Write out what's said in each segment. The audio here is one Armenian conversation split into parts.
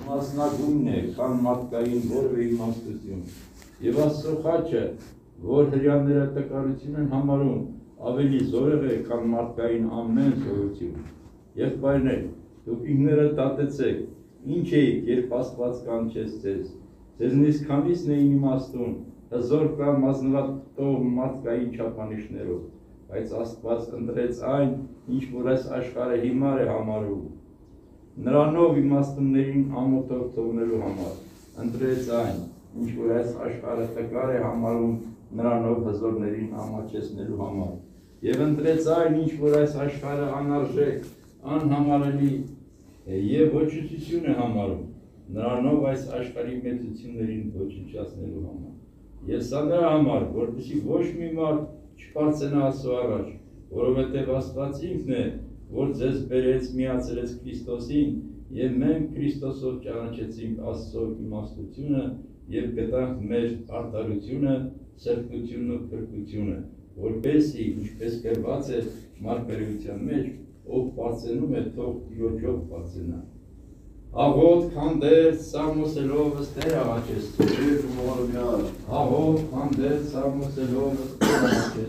մասնագույն է, քան մարդկային որևէ իմաստություն։ Եվ Աստծո խաչը, որ հրեաները տկարություն են համարում, ավելի զորեղ է, քան մարդկային ամեն զորություն։ Եղբայրներ, դուք ինքներդ դատեցեք, ինչ էիք, երբ Աստված կանչեց ձեզ։ Ձեզնից քանիսն էին իմաստուն, հզոր կամ ազնվատող մարդկային չափանիշներով, բայց Աստված ընտրեց այն, ինչ որ այս աշխարհը հիմար է համարում, նրանով իմաստուններին ամոթով թողնելու համար, ընտրեց այն, ինչ որ այս աշխարհը տկար է համարում, նրանով հզորներին ամաչեցնելու համար, եւ ընտրեց այն, ինչ որ այս աշխարհը անարժեք, անհամարելի եւ ոչնչություն է համարում, նրանով այս աշխարհի մեծություններին ոչնչացնելու համար։ Եվ սա նրա համար, որպեսզի ոչ մի մարդ չբարձենա Աստծո առաջ, որովհետև Աստված ինքն է, որ ձեզ բերեց, միացրեց Քրիստոսին, եւ մենք Քրիստոսով ճանաչեցինք Աստծո իմաստությունը եւ գտանք մեր արդարությունը, սրբությունն ու փրկությունը, որպեսզի, ինչպես գրված է Մարգարեության մեջ, ով բարձենում է, թող Տիրոջով բարձենա։ Աղոտ քանդեց Սամոսելով ըստեր աղաչեց Աղոտ քանդեց Սամոսելով ըստեր աղաչեց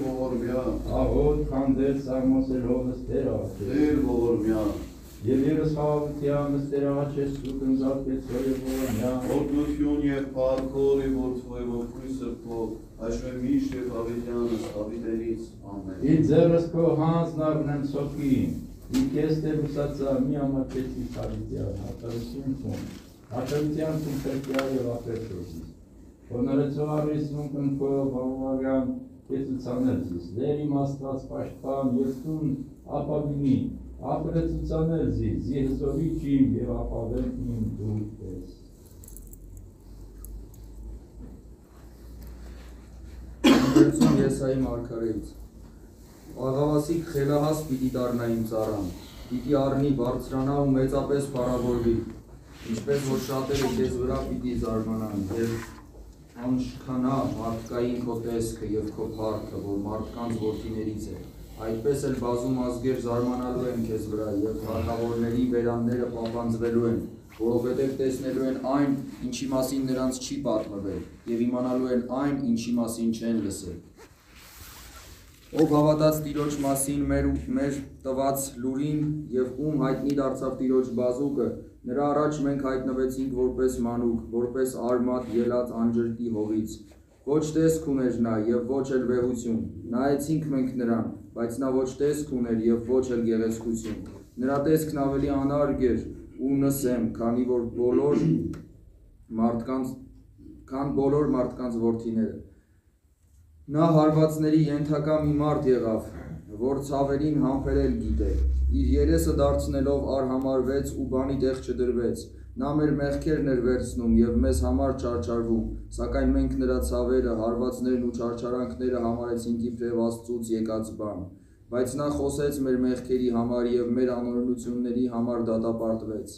Աղոտ քանդեց Սամոսելով ըստեր աղաչեց Եվ երս խաղաղության ըստեր աղաչեց ու կնզարկեց Ողորմյան Օրդություն և պարքոր և որդվոյով կույն սրբով Աշվեր միշտ և ավետյանս ավիտերից ամեն Իր ձերս քո հանձն առնեմ սոկին Իր կես դեր ուսացա մի ամաչեցի խարիտյան հատարություն քուն Հատարության քուն թրկյալ և ապերտոսիս Հոնարեցող առիսնում կնքով հավավարյան կեզ ուցանել զիս Լեր իմ աստված պաշտպան և տուն ապավինի Ապրեց ուցանել զիս զի հզորի ճիմ և ապավեն իմ դու պես Անգերցում Եսայի մարգարեից Աղավասիկ խելահաս պիտի դառնա իմ ծառան, պիտի առնի բարձրանա ու մեծապես փառավորվի, ինչպես որ շատերը քեզ վրա պիտի զարմանան եւ անշքանա մարդկային քո տեսքը եւ քո փառքը, որ մարդկանց որդիներից է։ Այդպես էլ բազում ազգեր զարմանալու են քեզ վրա եւ թագավորների վերանները պապանձվելու են, որովհետեւ տեսնելու են այն, ինչի մասին նրանց չի պատմվել, եւ իմանալու են այն, ինչի մասին չեն լսել։ Ով հավատաց Տիրոջ մասին մեր տված լուրին և ում հայտնի դարձավ Տիրոջ բազուկը, նրա առաջ մենք հայտնվեցինք որպես մանուկ, որպես արմատ ելած անջրտի հողից։ Ոչ տեսք ուներ նա և ոչ էլ վեհություն, նայեցինք մենք նրան, բայց նա ոչ տեսք ուներ և ոչ էլ գեղեցկություն։ Նրա տեսքն ավելի անարգ էր ու նսեմ, քան բոլոր մարդկանց որդիները։ Նա հարվածների ենթակա մի մարդ եղավ, որ ցավերին համբերել գիտե, իր երեսը դարձնելով արհամարվեց ու բանի տեղ չդրվեց, նա մեր մեղքերն էր վերցնում և մեզ համար չարչարվում, սակայն մենք նրա ցավերը, հարվածներն ու չարչարանքները համարեցինք իբրև Աստծուց եկած բան, բայց նա խոսեց մեր մեղքերի համար և մեր անօրենությունների համար դատապարտվեց։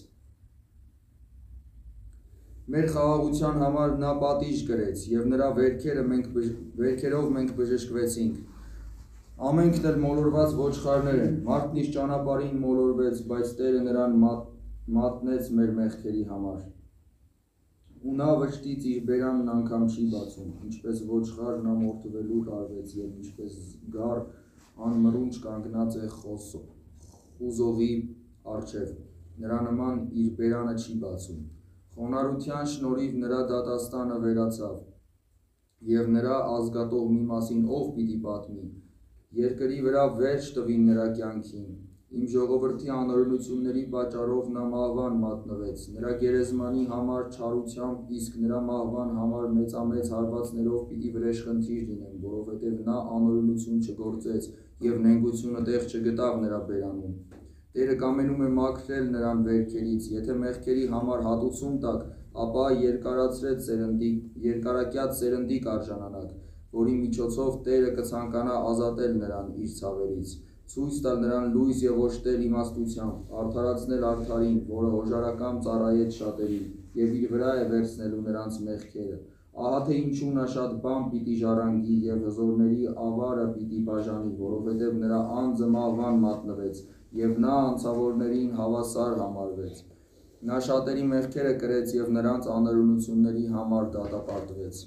Մեր խաղաղության համար նա պատիժ կրեց, և նրա վերքերով մենք բժշկվեցինք։ Ամենքն էլ մոլորված ոչխարներ են, մարդն իր ճանապարհին մոլորվեց, բայց Տերը նրան մատնեց մեր մեղքերի համար։ Ու նա վշտից իր բերանն անգամ չի բացում, ինչպես ոչխար նա մորթվելու տարվեց, և ինչպես գառ անմռունչ կանգնած է խուզողի առջև, նրա նման իր բերանը չի բացում։ Խոնարհության շնորհիվ նրա դատաստանը վերացավ, և նրա ազգատողմի մասին ով պիտի պատմի, երկրի վրա վերջ տվին նրա կյանքին, իմ ժողովրդի անօրենությունների պատճառով նա մահվան մատնվեց, նրա գերեզմանի համար չարությամբ, իսկ նրա մահվան համար մեծամեծ հարվածներով պիտի վրեժխնդիր լինեն, որովհետև նա անօրենություն չգործեց և նենգությունը տեղ չգտավ նրա բերանում։ Տերը կամենում է մաքրել նրան վերքերից, եթե մեղքերի համար հատուցում տաք, ապա երկարակյաց սերնդի կարժանանաք, որի միջոցով Տերը կցանկանա ազատել նրան իր ցավերից, ցույց տալ նրան լույս և օժտել իմաստությամբ, արդարացնել արդարին, որը հոժարակամ ծառայեց շատերին, և իր վրա է վերցնելու նրանց մեղքերը։ Ահա թե ինչու նա շատ բան պիտի ժառանգի և հզորների ավարը պիտի բաժանի, որովհետև նրա անձը մահվան մատնվեց, և նա անցավորներին հավասար համարվեց։ Նա շատերի մեղքերը կրեց և նրանց անօրենությունների համար դատապարտվեց։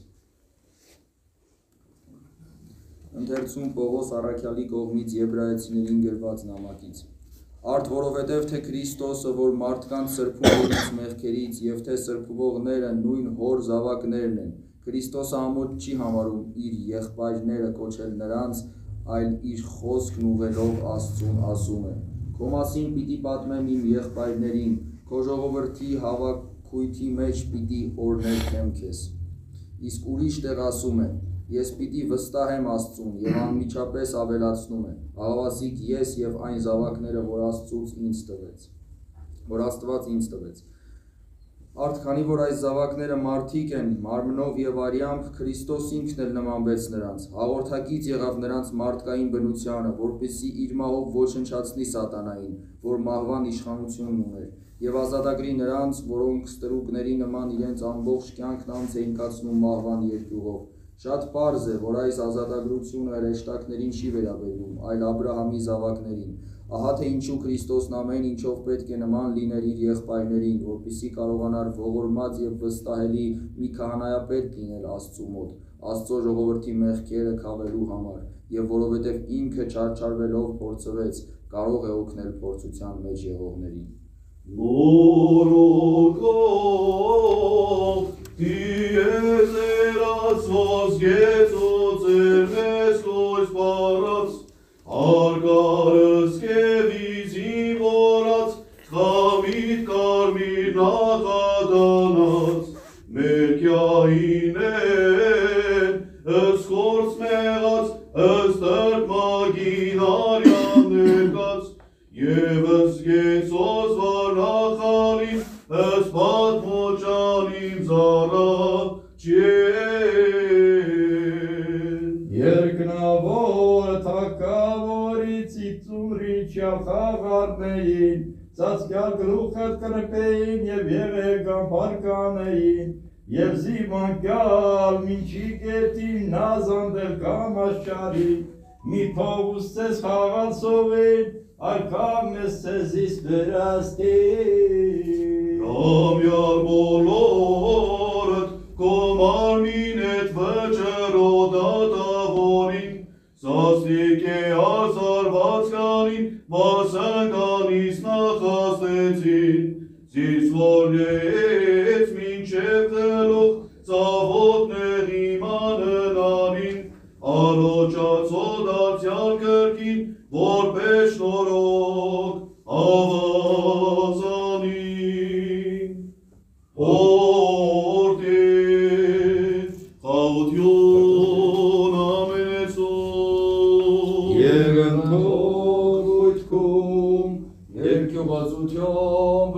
Ընթերցում Պողոս առաքյալի կողմից Եբրայեցիներին գրված նամակից։ Արդ որովհետև թե Քրիստոսը, որ մարդկանց սրբում է իրենց մեղքերից, և թե սրբվողները նույն հոր զավակներն են, Քրիստոսը ամոթ չի համարում իր եղբայրները կոչել նրանց, այլ իր խոսքն ուղղելով Աստծուն ասում է. Քո մասին պիտի պատմեմ իմ եղբայրներին, քո ժողովրդի հավաքույթի մեջ պիտի օրհներգեմ քեզ։ Իսկ ուրիշ տեղ ասում է. Ես պիտի վստահեմ Աստծուն, և անմիջապես ավելացնում է. աղավասիկ ես և այն զավակները, որ Աստված ինձ տվեց։ Արդ քանի որ այս զավակները մարդիկ են, մարմնով և արյամբ, Քրիստոս ինքն էլ նմանվեց նրանց, հաղորդակից եղավ նրանց մարդկային բնությանը, որպեսզի իր մահով ոչնչացնի սատանային, որ մահվան իշխանությունն ուներ, և ազատագրի նրանց, որոնք ստրուկների նման իրենց ամբողջ կյանքն անց էին կացնում մահվան երկյուղով։ Շատ պարզ է, որ այս ազատագրությունը հրեշտակներին չի վերաբերում, այլ Աբրահամի զավակներին։ Ահա թե ինչու Քրիստոսն ամեն ինչով պետք է նման լիներ իր եղբայրներին, որպեսզի կարողանար ողորմած և վստահելի մի քահանայապետ լինել Աստծու մոտ, Աստծո ժողովրդի մեղքերը քավելու համար, և որովհետև ինքը չարչարվելով փորձվեց, կարող է օգնել փորձության մեջ եղողներին։ Երկնավոր թակավորից իծուրիչյալ խաղարնեին, ծածկյալ գլուխդ կրպեին և եղեգան պարկանեին, և զիմանկյալ մինչի գետին նազանդել կամաշարի, մի փողուս ծես խաղալ սովին, այլ կամես ծեզիս վերաստին։ Ամյալ բոլորդ կոմարմին էտ վճռոդատավորին, սաստիկ է արսարված կանին, վասնկանիս նախաստեցին, զիսվորնեեց մինչև դլող, ծավոտներ իմանն անին, արոճացոդացյալ կրկին, որպես շնորհոք ավազանին, հորդին, խաղություն ամենեցում, Եգնթող ույթքում, երկյուղածությամբ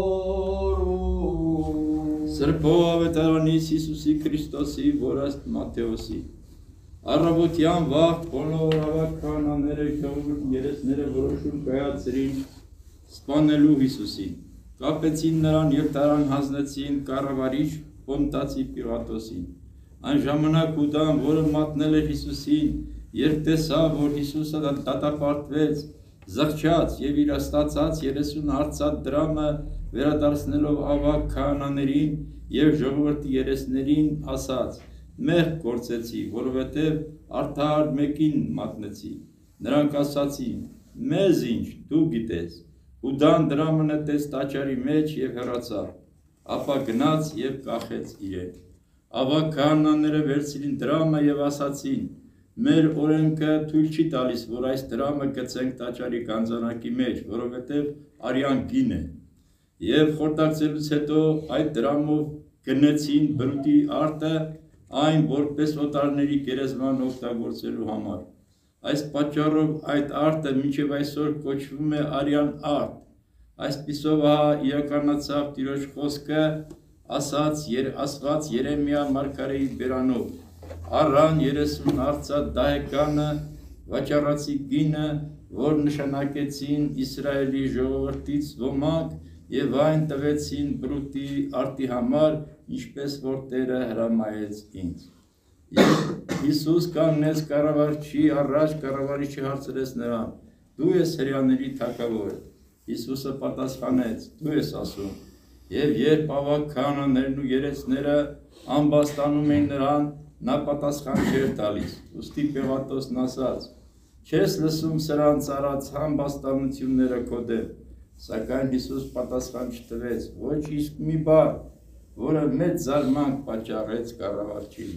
լվորում։ Սրբով ավետարանից Հիսուսի Քրիստոսի, որ ըստ Մատթեոսի, առավոտյան վաղ բոլոր ավականաները ժողովուրդ երեսները որոշում կայացրին սպանելու Հիսուսին, կապեցին նրան և տարան հանձնեցին կառավարիչ Պոնտացի Պիղատոսին։ Այն ժամանակ Հուդան, որը մատնել էր Հիսուսին, երբ տեսավ, որ Հիսուսը դատապարտվեց, զղջաց և իր ստացած 30 արծաթ դրամը վերադարձնելով ավագ քահանաներին և ժողովրդի երեսներին ասաց. մեղք գործեցի, որովհետև արդար մեկին մատնեցի։ Նրանք ասացին. մեզ ինչ, դու գիտես։ Հուդան դրամը նետեց տաճարի մեջ և հեռացավ, ապա գնաց և կախեց իրեն։ Ավագ քահանաները վերցրին դրամը և ասացին. մեր օրենքը թույլ չի տալիս, որ այս դրամը գցենք տաճարի գանձանակի մեջ, որովհետև արյան գին է։ Եվ խորտակցելուց հետո այդ դրամով գնեցին բրուտի արտը, այն որպես օտարների գերեզման օգտագործելու համար։ Այս պատճառով այդ արտը մինչև այսօր կոչվում է արյան արտ։ Այսպիսով ահա իրականացավ Տիրոջ խոսքը ասված Երեմիա մարգարեի բերանով. առան 30 արծաթ դահեկանը վաճառացի գինը, որ նշանակեցին Իսրայելի ժողովրդից ոմանք և այն տվեցին բրուտի արտի համար, ինչպես որ Տերը հրամայեց ինձ։ Եվ Հիսուս կանգնեց կառավարչի առաջ, կառավարիչը հարցրեց նրան. դու ես հրեաների թագավորը։ Հիսուսը պատասխանեց. դու ես ասում։ Եվ երբ ավագ քահանաներն ու երեցները ամբաստանում էին նրան, նա պատասխան չէր տալիս, ուստի Պիղատոսն ասաց. «Չես լսում սրանց արած համբաստանությունները քո դեմ», սակայն Հիսուս պատասխան չտվեց ոչ իսկ մի բառ, որը մեծ զարմանք պատճառեց կառավարչին։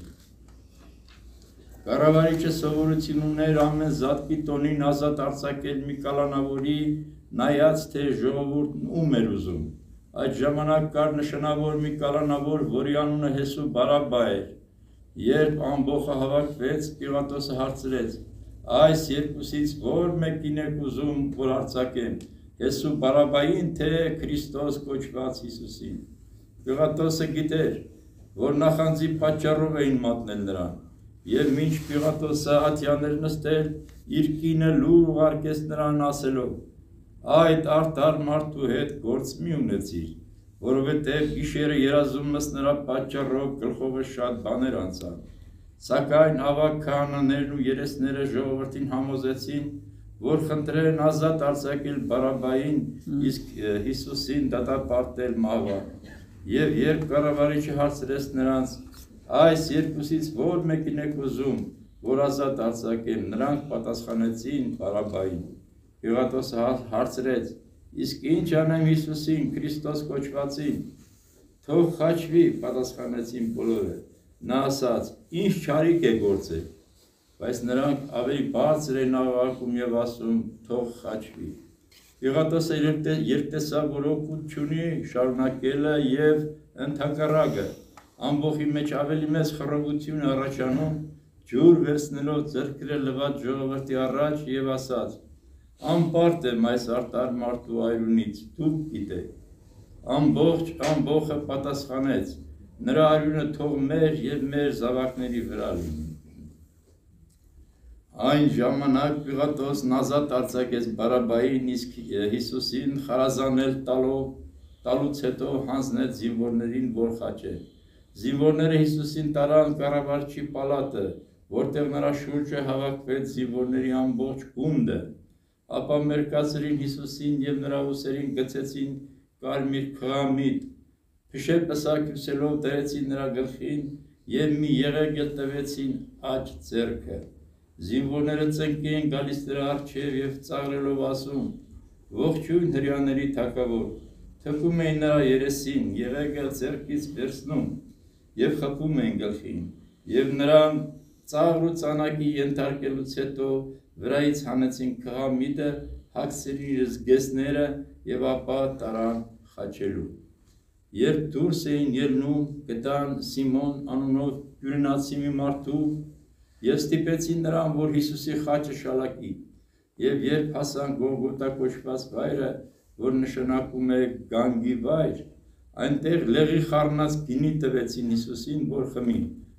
Կառավարիչը սովորություն ուներ ամեն զատկի տոնին ազատ արձակել մի կալանավորի, նայած թե ժողովուրդն ում էր ուզում։ Այդ ժամանակ կար նշանավոր մի կալանավոր, որի անունը Հեսու Բարաբբա էր։ Երբ ամբոխը հավաքվեց, Պիղատոսը հարցրեց. «Այս երկուսից ո՞ր մեկին եք ուզում, որ արձակեմ, Հեսու Բարաբբային, թե Քրիստոս կոչված Հիսուսին»։ Պիղատոսը գիտեր, որ նախանձի պատճառով էին մատնել նրան, եւ մինչ Պիղատոսը աթյան էր նստել, իր կինը լուր ուղարկեց նրան ասելով. «Այդ արդար մարդու հետ գործ մի ունեցիր, որովհետև գիշերը երազումս նրա պատճառով գլխովը շատ բաներ անցան»։ Սակայն ավագ քահանաներն ու երեցները ժողովրդին համոզեցին, որ խնդրեն ազատ արձակել Բարաբբային, իսկ Հիսուսին դատապարտել մահվան։ Եվ երբ կառավարիչը հարցրեց նրանց. «Այս երկուսից ո՞ր մեկին եք ուզում, որ ազատ արձակեմ», նրանք պատասխանեցին Բարաբբային։ Պիղատոսը հարցրեց. «Իսկ ինչ անեմ Հիսուսին, Քրիստոս կոչվածին»։ «Թող խաչվի», պատասխանեցին բոլորը։ Նա ասաց. «Ինչ չարիք է գործել»։ Բայց նրանք ավելի բարձր էին աղաղակում եւ ասում. «Թող խաչվի»։ Պիղատոսը երբ տեսավ, որ օգուտ չունի շարունակելը եւ ընդհակառակը ամբոխի մեջ ավելի մեծ խռովություն առաջանում, ջուր վերցնելով ձեռքերը լվաց ժողովրդի առաջ եւ ասաց. «Անպարտ եմ այս արդար մարդու արյունից, դուք գիտեք»։ Ամբոխը պատասխանեց. «Նրա արյունը թող մեր եւ մեր զավակների վրա լինի»։ Այն ժամանակ Պիղատոսն ազատ արձակեց Բարաբբային, իսկ Հիսուսին խարազանել տալուց հետո հանձնեց զինվորներին, որ խաչեն։ Զինվորները Հիսուսին տարան կառավարչի պալատը, որտեղ նրա շուրջը հավաքվեց զինվորների ամբողջ գունդը։ Ապա մերկացրին Հիսուսին եւ նրա ուսերին գցեցին կարմիր խղամիտ, փշե պսակյուսելով դրեցին նրա գլխին եւ մի եղեգել տվեցին աջ ձեռքը։ Զինվորները ծնկի էին գալիս նրա առջև եւ ծաղրելով ասում. «Ողջույն հրյաների թագավոր», թքում էին նրա երեսին, եղեգել ձեռքից վերցնում եւ խփում էին գլխին, եւ նրան ծաղր ու ծանակի ենթարկելուց հետո վրայից հանեցին խղամիտը, հագցրին իր զգեստները եւ ապա տարան խաչելու։ Երբ դուրս էին ելնում, գտան Սիմոն անունով կյուրենացի մի մարդու եւ ստիպեցին նրան, որ Հիսուսի խաչը շալակի։ Եվ երբ հասան Գողգոթա կոչված վայրը, որ նշանակում է գանգի վայր, այնտեղ լեղի խառնած գինի տվեցին Հիսուսին, որ խմի։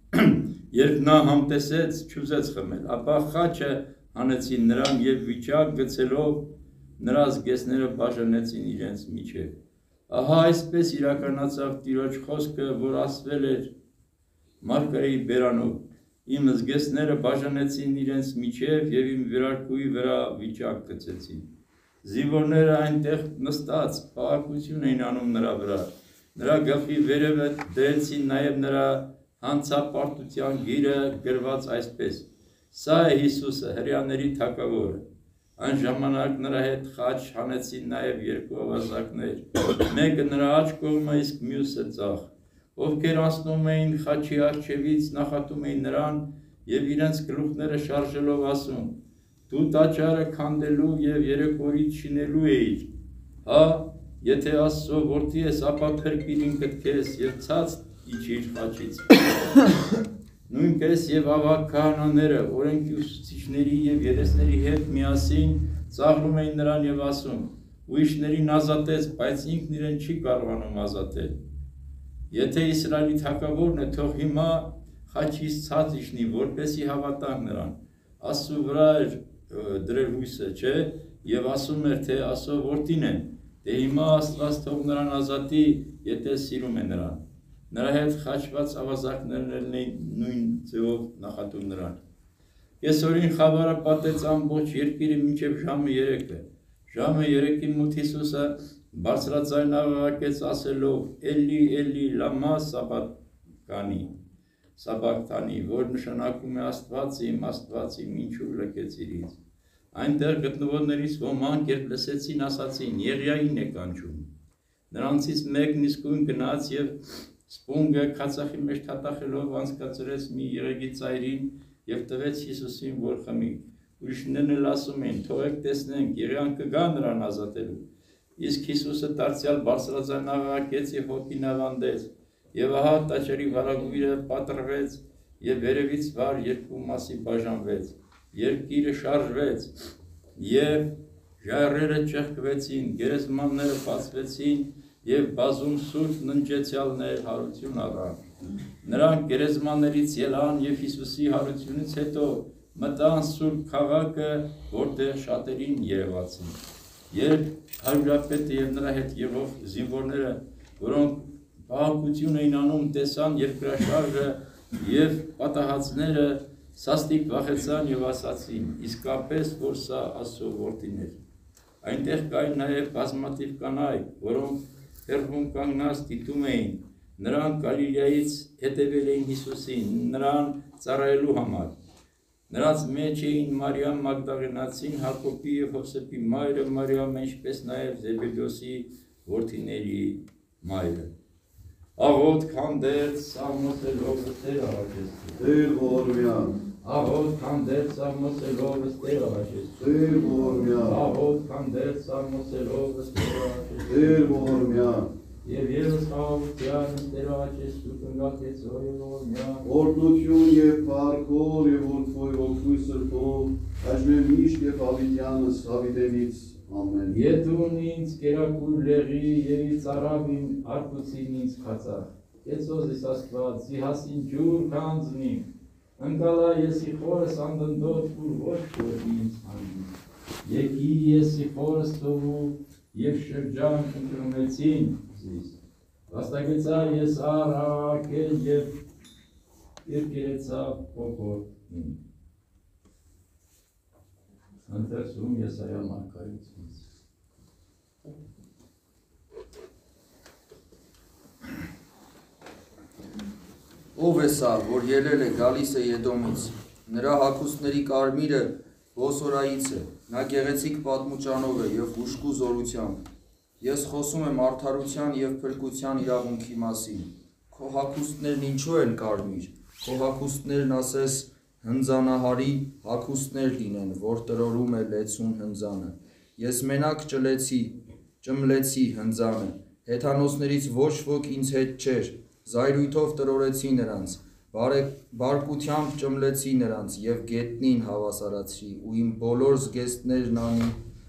Երբ նա համտեսեց, չուզեց խմել, ապա խաչը հանեցին նրան եւ վիճակ գցելով նրա զգեստները բաժանեցին իրենց միջև։ Ահա այսպես իրականացավ Տիրոջ խոսքը, որ ասվել էր Մարգարեի բերանով. «Իմ զգեստները բաժանեցին իրենց միջև եւ իմ վերարկուի վրա վիճակ գցեցին»։ Զինվորները այնտեղ նստած պաղակություն էին անում նրա վրա։ Նրա գլխի վերևը դրեցին նաեւ նրա հանցապարտության գիրը, գրված այսպես. «Սա է Հիսուսը, հրյաների թագավորը»։ Այն ժամանակ նրա հետ խաչ հանեցին նաեւ երկու ավազակներ, մեկը նրա աջ կողմը, իսկ մյուսը ձախ, ովքեր անցնում էին խաչի առջևից, նախատում էին նրան եւ իրենց գլուխները շարժելով ասում. «Դու տաճարը քանդելու եւ 3 օրից շինելու էիր, հա, եթե Աստծո որդի ես, ապա փրկիր ինքդ քեզ եւ ցած իջիր խաչից»։ Նույնպես եւ ավագ քահանաները օրենքի ուսուցիչների եւ երեցների հետ միասին ծաղրում էին նրան եւ ասում. «Ուրիշներին ազատեց, բայց ինքն իրեն չի կարողանում ազատել։ Եթե Իսրայելի թագավորն է, թող հիմա խաչից ցած իջնի, որպեսզի հավատանք նրան»։ Աստծու վրա էր դրել հույսը, չէ՞, եւ ասում էր, թե Աստծո որդին է, դե հիմա Աստված թող նրան ազատի, եթե սիրում է նրան։ Նրա հետ խաչված ավազակներն էլ նույն ձևով նախատում նրան։ Կեսօրին խավարը պատեց ամբողջ երկիրը մինչև ժամը 3-ը։ Ժամը 3-ին մոտ Հիսուսը բարձրաձայն աղաղակեց ասելով. Էլի, Էլի, լամա Սաբակթանի, որ նշանակում է Աստված իմ, ինչու լքեցիր ինձ։ Այնտեղ գտնվողներից ոմանք, երբ լսեցին, ասացին. Եղիային է կանչում։ Նրանցից մեկն իսկույն գնաց եւ սպունգը քացախի մեջ թաթախելով անցկացրեց մի եղեգի ծայրին եւ տվեց Հիսուսին, որ խմի։ Ուրիշներն էլ ասում էին. թողեք տեսնենք, եղիան կգա նրան ազատելու։ Իսկ Հիսուսը դարձյալ բարձրաձայն աղաղակեց եւ հոգին ավանդեց։ Եվ ահա տաճարի վարագույրը պատռվեց եւ վերևից վար երկու մասի բաժանվեց։ Երկիրը շարժվեց եւ ժայռերը ճեղքվեցին, գերեզմանները բացվեցին եւ բազում սուրբ ննջեցյալներ հարություն առան։ Նրանք գերեզմաններից ելան եւ Հիսուսի հարությունից հետո մտան սուրբ քաղաքը, որտեղ շատերին երևացին։ Երբ հարյուրապետը եւ նրա հետ եղող զինվորները, որոնք պահակություն էին անում, տեսան երկրաշարժը եւ պատահածները, սաստիկ վախեցան եւ ասացին. իսկապես որ սա Աստծո որդին էր։ Այնտեղ կային նաեւ բազմաթիվ կանայք, որոնք հեռվում կանգնած դիտում էին։ Նրանք Գալիլեայից հետևել էին Հիսուսին, նրան ծառայելու համար։ Նրանց մեջ էին Մարիամ Մագդաղենացին, Հակոբի եւ Հովսեփի մայրը Մարիամը, ինչպես նաեւ Զեբեդոսի որդիների մայրը։ Աղոտ քանդեց Սամոսելով Տեր առաջեցի։ Տեր Որմյան, Աղոտ քանդեց Սամոսելով Տեր առաջեցի։ Տեր Որմյան, Աղոտ քանդեց Սամոսելով Տեր առաջեցի։ Տեր Որմյան, Եվ ես խաղության Տեր առաջեցի կնգակեց Որմյան։ Օրդություն եւ փառքով եւ որդվոյ ոգու սրբով, այժմ միշտ եւ հավիտյանս հավիտենից ամեն։ Եդուն ինձ կերակուր լեղի եւ ինձ արավին արտուցին ինձ խացախ։ Կեցոզիս Աստված, զիհասին ջուր կանձնիմ, ընկալա եսի խորս անդնդոտ ուր ոչ որ ինձ հանդի։ Եկի եսի խորս տովու եւ շրջան ընտրումեցին զիս։ Վաստակեցա ես առակել եւ երկերեցա փոքորին։ Ընթերցում Եսայա մարգարեությունից։ Ով է սա, որ ելել է, գալիս է Եդոմից, նրա հագուստների կարմիրը Բոսորայից է, նա գեղեցիկ պատմուճանով է եւ ուշքու զորությամբ։ Ես խոսում եմ արդարության եւ փրկության իրավունքի մասին։ Քո հագուստներն ինչու են կարմիր, քո հագուստներն ասես հնձանահարի հագուստներ լինեն, որ տրորում է լեցուն հնձանը։ Ես մենակ ճմլեցի հնձանը, հեթանոսներից ոչ ոք ինձ հետ չէր, զայրույթով տրորեցի նրանց, բարկությամբ ճմլեցի նրանց եւ գետնին հավասարացրի, ու իմ բոլոր զգեստներն անի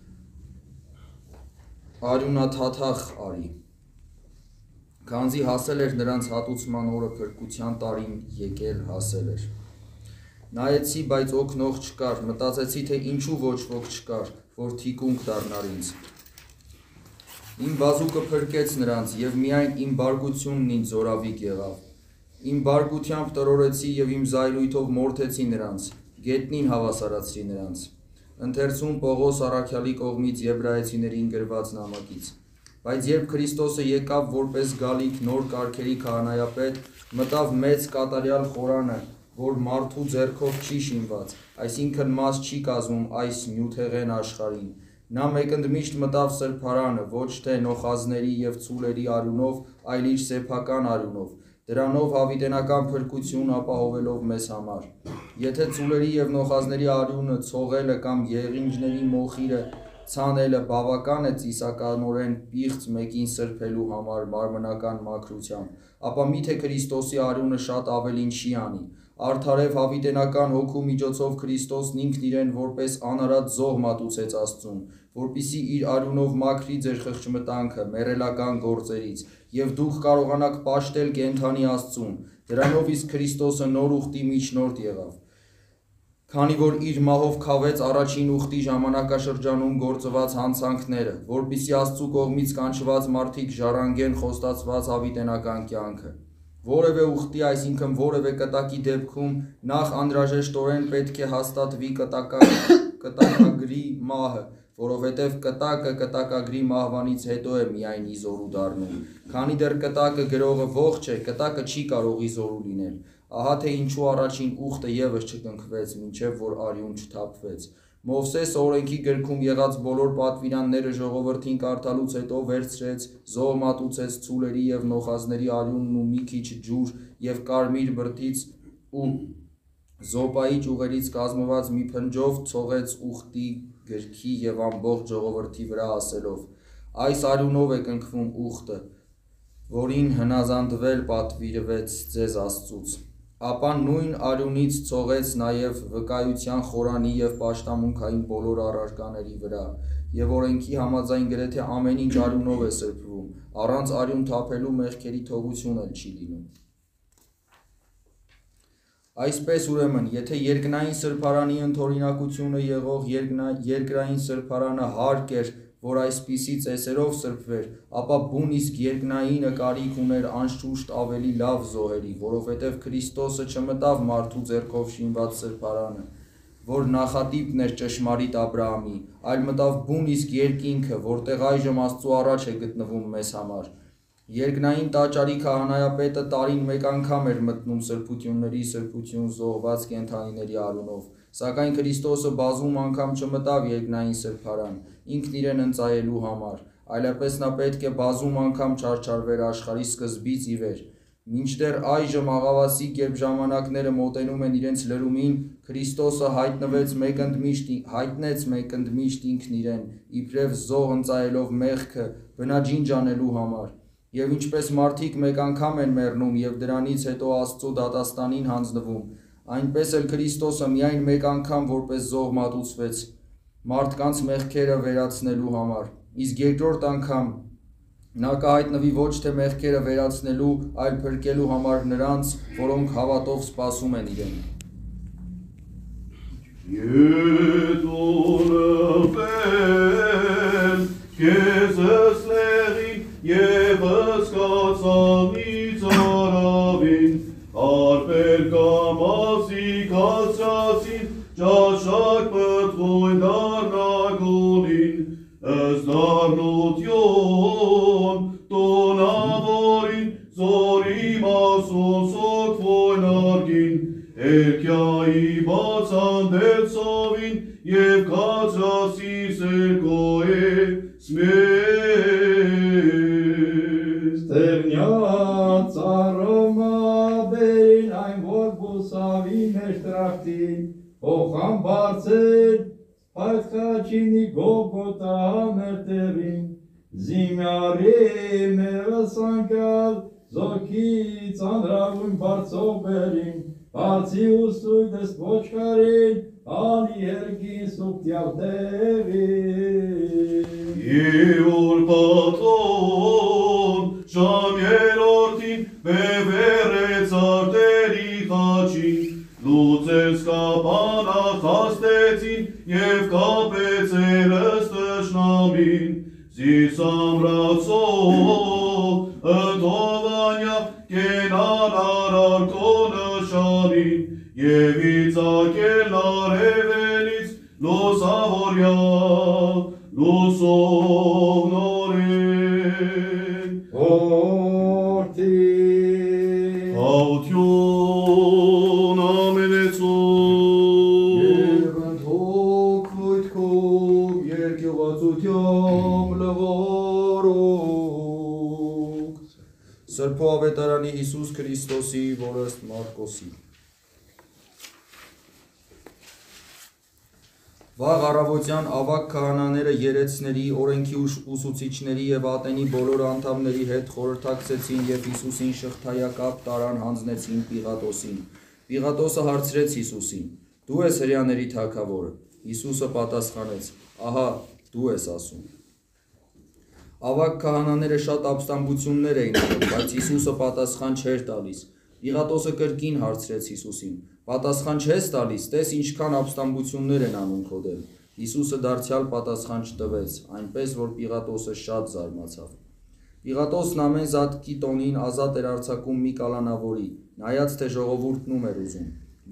արյունաթաթախ արի։ Քանզի հասել էր նրանց հատուցման օրը, փրկության տարին եկել հասել էր։ Նայեցի, բայց օգնող չկար, մտածեցի, թե ինչու ոչ ոք չկար, որ թիկունք դառնար ինձ։ Իմ բազուկը փրկեց նրանց, եւ միայն իմ բարկությունն ինձ զորավիք եղավ։ Իմ բարկությամբ տրորեցի եւ իմ զայրույթով մորթեցի նրանց, գետնին հավասարացրի նրանց։ Ընթերցում Պողոս առաքյալի կողմից Եբրայեցիներին գրված նամակից։ Բայց երբ Քրիստոսը եկավ որպես գալիք նոր կարգերի քահանայապետ, մտավ մեծ կատարյալ խորանը, որ մարդու ձեռքով չի շինված, այսինքն մաս չի կազմում այս նյութեղեն աշխարհին։ Նա մեկընդմիշտ մտավ սրբարանը, ոչ թե նոխազների եւ ցուլերի արյունով, այլ իր սեփական արյունով, դրանով հավիտենական փրկություն ապահովելով մեզ համար։ Եթե ցուլերի եւ նոխազների արյունը, ցողելը կամ եղինջների մոխիրը ցանելը բավական է ծիսականորեն պիղծ մեկին սրբելու համար մարմնական մաքրությամբ, ապա միթե Քրիստոսի արյունը շատ ավելին չի անի։ Արդարև հավիտենական հոգու միջոցով Քրիստոսն ինքն իրեն որպես անարատ զոհ մատուցեց Աստծուն, որպիսի իր արյունով մաքրի ձեր խղճմտանքը մեռելական գործերից, եւ դուք կարողանաք պաշտել կենդանի Աստծուն։ Դրանով իսկ Քրիստոսը նոր ուխտի միջնորդ եղավ։ Քանի որ իր մահով քավեց առաջին ուխտի ժամանակաշրջանում գործված հանցանքները, որպիսի Աստծու կողմից կանչված մարդիկ ժառանգեն խոստացված հավիտենական կյանքը։ Որևէ ուխտի, այսինքն որևէ կտակի դեպքում նախ անհրաժեշտորեն պետք է հաստատվի կտակագրի մահը, որովհետև կտակը կտակագրի մահվանից հետո է միայն իզորու դառնում, քանի դեռ կտակը գրողը ողջ է, կտակը չի կարող իզորու լինել, ահա թե ինչու առաջին ուխտը ևս չկնքվեց, մինչև որ արյուն չթափվեց։ Մովսեսը օրենքի գրքում եղած բոլոր պատվիրանները ժողովրդին կարդալուց հետո վերցրեց, զոհ մատուցեց ցուլերի և նոխազների արյունն ու մի քիչ ջուր և կարմիր բրդից ու զոպայի ճյուղերից կազմված մի փնջով ցողեց ուխտի գրքի և ամբողջ ժողովրդի վրա ասելով. «Այս արյունով է կնքվում ուխտը, որին հնազանդվել պատվիրվեց ձեզ Աստծուց»։ Ապա նույն արյունից ցողեց նաև վկայության խորանի և պաշտամունքային բոլոր առարկաների վրա, և օրենքի համաձայն գրեթե ամեն ինչ արյունով է սրբվում, առանց արյուն թափելու մեղքերի թողություն էլ չի լինում։ Այսպես ուրեմն, եթե երկնային սրբարանի ընդօրինակությունը եղող երկրային սրբարանը հարկ էր, որ այսպիսի ծեսերով սրբվեր, ապա բուն իսկ երկնայինը կարիք ուներ անշուշտ ավելի լավ զոհերի, որովհետև Քրիստոսը չմտավ մարդու ձեռքով շինված սրբարանը, որ նախատիպն էր ճշմարիտ Աբրահամի, այլ մտավ բուն իսկ երկինքը, որտեղ այժմ Աստծու առաջ է գտնվում մեզ համար։ Երկնային տաճարի քահանայապետը տարին մեկ անգամ էր մտնում սրբությունների սրբություն զոհված կենդանիների արյունով, սակայն Քրիստոսը բազում անգամ չմտավ երկնային սրբարան, ինքն իրեն ընծայելու համար, այլապես նա պետք է բազում անգամ չարչարվեր աշխարհի սկզբից ի վեր։ Մինչդեռ այժմ աղավասիկ, երբ ժամանակները մոտենում են իրենց լրումին, Քրիստոսը հայտնեց մեկընդմիշտ ինքն իրեն, իբրև զոհ ընծայելով մեղքը բնաջինջ անելու համար։ Եվ ինչպես մարդիկ մեկ անգամ են մեռնում և դրանից հետո Աստծո դատաստանին հանձնվում, այնպես էլ Քրիստոսը միայն մեկ անգամ որպես զոհ մատուցվեց մարդկանց մեղքերը վերացնելու համար, իսկ երկրորդ անգամ նա կհայտնվի ոչ թե մեղքերը վերացնելու, այլ փրկելու համար նրանց, որոնք հավատով սպասում են իրեն։ Եվ սկացանից արավին, արպեր կամասի կացրացին, ճաշակ պտղոյն դարնագոնին, ըստարնություն տոնավորին, զորի մասոն սոքվոյն արգին, էրքյայի բացանդել սովին, և կացրասի սերկոյե Ստեղնյաց արոմաբերին այն որ բուսավի մեջ տրախտին, հոխան բարձեր պայթխաչինի գոգոտա մերտերին, զիմյարի մեղսանկալ զոքի ծանրավուն բարձող բերին, բարձի ուսույդս ոչքարին, անի երկին սուպտյալ տեղին։ Եոր պատոն ժամ երորդին բևերեց արտերի խաչին, լուծեց կապանախ հաստեցին և կապեցեր ըստշնամին, զիսամրացող ընդհովանյա կենան արարկոնը շանին, և իծակել արևելից լոսավորյա լուսով նորեն, Հորդին հաություն ամենեցում, Եվ ընդհոգ վույթքով երկյուղացությամբ լվորոք։ Սրբո ավետարանի Հիսուս Քրիստոսի, որ ըստ Մարկոսի։ Վաղ առավոտյան ավագ քահանաները երեցների, օրենքի ուսուցիչների և ատենի բոլոր անդամների հետ խորհրդակցեցին և Հիսուսին շղթայակապ տարան հանձնեցին Պիղատոսին։ Պիղատոսը հարցրեց Հիսուսին. «Դու ես հրեաների թագավորը»։ Հիսուսը պատասխանեց. «Ահա դու ես ասում»։ Ավագ քահանաները շատ ապստամբություններ էին անում, բայց Հիսուսը պատասխան չէր տալիս։ Պիղատոսը կրկին հարցրեց Հիսուսին. «Պատասխան չես տալիս, տես ինչքան ապստամբություններ են անում քո դեմ»։ Հիսուսը դարձյալ պատասխան չտվեց, այնպես որ Պիղատոսը շատ զարմացավ։ Պիղատոսն ամեն զատկի տոնին ազատ էր արձակում մի կալանավորի, նայած թե ժողովուրդն ում էր ուզում։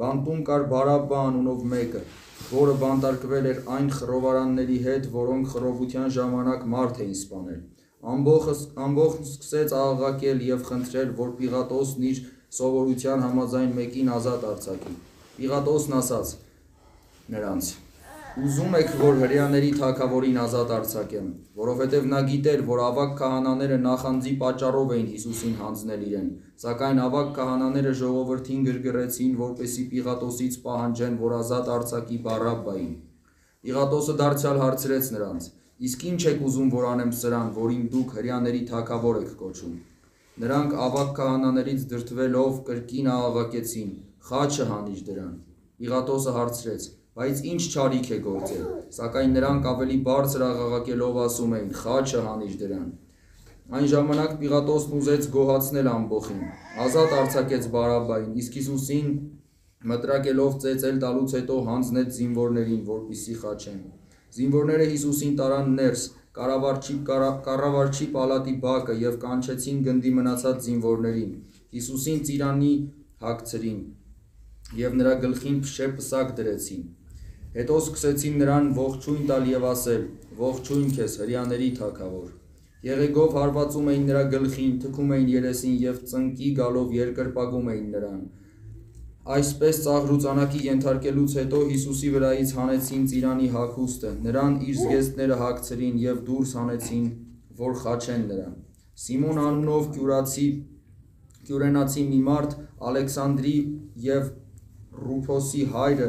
Բանտում կար Բարաբբա անունով մեկը, որը բանտարկվել էր այն խռովարանների հետ, որոնք խռովության ժամանակ մարդ էին սպանել։ Ամբողջն սկսեց աղաղակել և խնդրել, որ Պիղատոսն իր սովորության համաձայն մեկին ազատ արձակի։ Պիղատոսն ասաց նրանց. «Ուզում եք, որ հրեաների թագավորին ազատ արձակեմ, որովհետև նա գիտեր, որ ավագ քահանաները նախանձի պատճառով էին Հիսուսին հանձնել իրեն, սակայն ավագ քահանաները ժողովրդին գրգռեցին, որպեսզի Պիղատոսից պահանջեն, որ ազատ արձակի Բարաբբային։ Պիղատոսը դարձյալ հարցրեց նրանց. «Իսկ ինչ եք ուզում, որ անեմ սրան, որին դուք հրեաների թագավոր եք կոչում»։ Նրանք ավագ քահանաներից դրդվելով կրկին աղաղակեցին. «Խաչը հանիր դրան»։ Պիղատոսը հարցրեց. «Բայց ինչ չարիք է գործել»։ Սակայն նրանք ավելի բարձր աղաղակելով ասում էին. «Խաչը հանիր դրան»։ Այն ժամանակ Պիղատոսն ուզեց գոհացնել ամբոխին, ազատ արձակեց Բարաբբային, իսկ Հիսուսին մտրակելով ծեծել տալուց հետո հանձնեց զինվորներին, որպեսզի խաչեն։ Զինվորները Հիսուսին տարան ներս, կառավարչի պալատի բակը և կանչեցին գնդի մնացած զինվորներին, Հիսուսին ծիրանի հագցրին և նրա գլխին փշե-պսակ դրեցին։ Հետո սկսեցին նրան ողջույն տալ և ասել. «Ողջույն քեզ, հրեաների թագավոր»։ Եղեգով հարվածում էին նրա գլխին, թքում էին երեսին և ծնկի գալով երկրպագում էին նրան։ Այսպես ծաղրուծանակի ենթարկելուց հետո Հիսուսի վրայից հանեցին ծիրանի հագուստը, նրան իր զգեստները հագցրին և դուրս հանեցին, որ խաչեն նրան։ Սիմոն անունով կյուրենացի մի մարդ, Ալեքսանդրի և Ռուփոսի հայրը,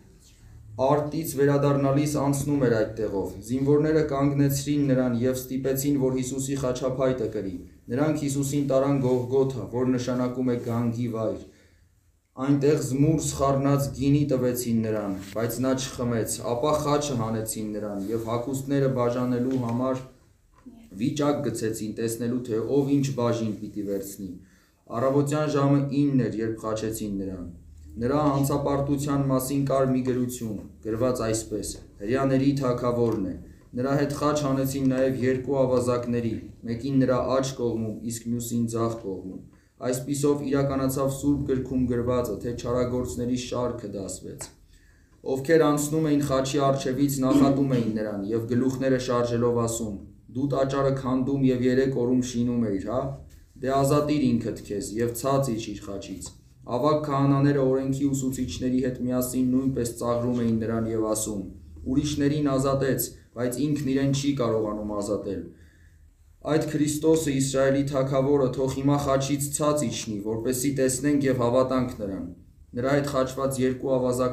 արտից վերադառնալիս անցնում էր այդտեղով։ Զինվորները կանգնեցրին նրան և ստիպեցին, որ Հիսուսի խաչափայտը կրի։ Նրանք Հիսուսին տարան Գողգոթա, որ նշանակում է գանգի վայր։ Այնտեղ զմուռ սխառնած գինի տվեցին նրան, բայց նա չխմեց, ապա խաչը հանեցին նրան և հագուստները բաժանելու համար վիճակ գցեցին, տեսնելու, թե ով ինչ բաժին պիտի վերցնի։ Առավոտյան ժամը 9 էր, երբ խաչեցին նրան։ Նրա հանցապարտության մասին կար մի գրություն, գրված այսպես. «Հրեաների թագավորն է»։ Նրա հետ խաչ հանեցին նաև երկու ավազակների, մեկին նրա աջ կողմում, իսկ մյուսին ձախ կողմում։ Այսպիսով իրականացավ Սուրբ գրքում գրվածը, թե չարագործների շարքը դասվեց։ Ովքեր անցնում էին խաչի առջևից, նախատում էին նրան և գլուխները շարժելով ասում. «Դու տաճարը քանդում և 3 օրում շինում էիր, հա՞։ Դե ազատիր ինքդ քեզ և ցած իջիր խաչից»։ Ավագ քահանաները օրենքի ուսուցիչների հետ միասին նույնպես ծաղրում էին նրան և ասում. «Ուրիշներին ազատեց, բայց ինքն իրեն չի կարողանում ազատել։ Այդ Քրիստոսը, Իսրայելի թագավորը, թող հիմա խաչից ցած իջնի, որպեսզի տեսնենք և հավատանք նրան»։ Նրա հետ խաչված երկու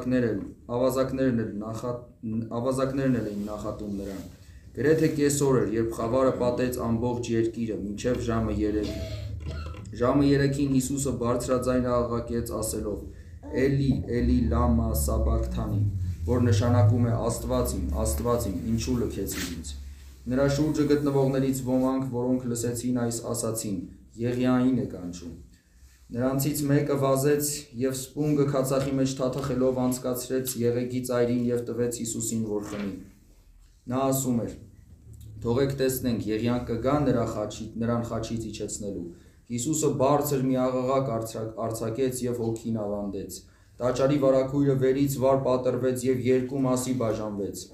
ավազակներն էլ էին նախատում նրան։ Գրեթե կեսօր էր, երբ խավարը պատեց ամբողջ երկիրը, մինչև ժամը 3։ Ժամը 3-ին Հիսուսը բարձրաձայն աղաղակեց ասելով. «Էլի, Էլի, լամա սաբաքթանի», որ նշանակում է Աստված իմ, ինչու լքեցիր ինձ։ Նրա շուրջը գտնվողներից ոմանք, որոնք լսեցին այս, ասացին. «Եղիային է կանչում»։ Նրանցից մեկը վազեց և սպունգը քացախի մեջ թաթխելով անցկացրեց եղեգի ծայրին և տվեց Հիսուսին, որ խմի։ Նա ասում էր. «Թողեք տեսնենք, եղիան կգա նրան խաչից իջեցնելու»։ Հիսուսը բարձր մի աղաղակ արձակեց և հոգին ավանդեց։ Տաճարի վարագույրը վերից վար պատռվեց և երկու մասի բաժանվեց։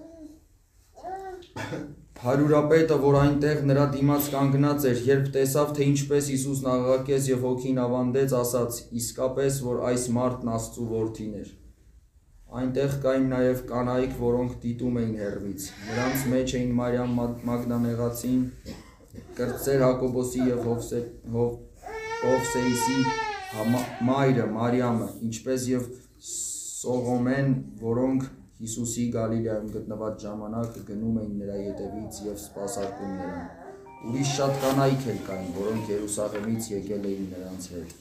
Հարյուրապետը, որ այնտեղ նրա դիմաց կանգնած էր, երբ տեսավ, թե ինչպես Հիսուսն աղաղակեց և հոգին ավանդեց, ասաց. «Իսկապես, որ այս մարդն Աստծու որդին էր»։ Այնտեղ կային նաև կանայք, որոնք դիտում էին հեռվից։ Նրանց մեջ էին Մարիամ Մագդանեղացին, կրտսեր Հակոբոսի և Հովսեիսի մայրը Մարիամը, ինչպես և Սողոմեն, որոնք Հիսուսի Գալիլեայում գտնված ժամանակ գնում էին նրա ետևից և սպասարկում նրան։ Ուրիշ շատ կանայք էլ կային, որոնք Երուսաղեմից եկել էին նրանց հետ։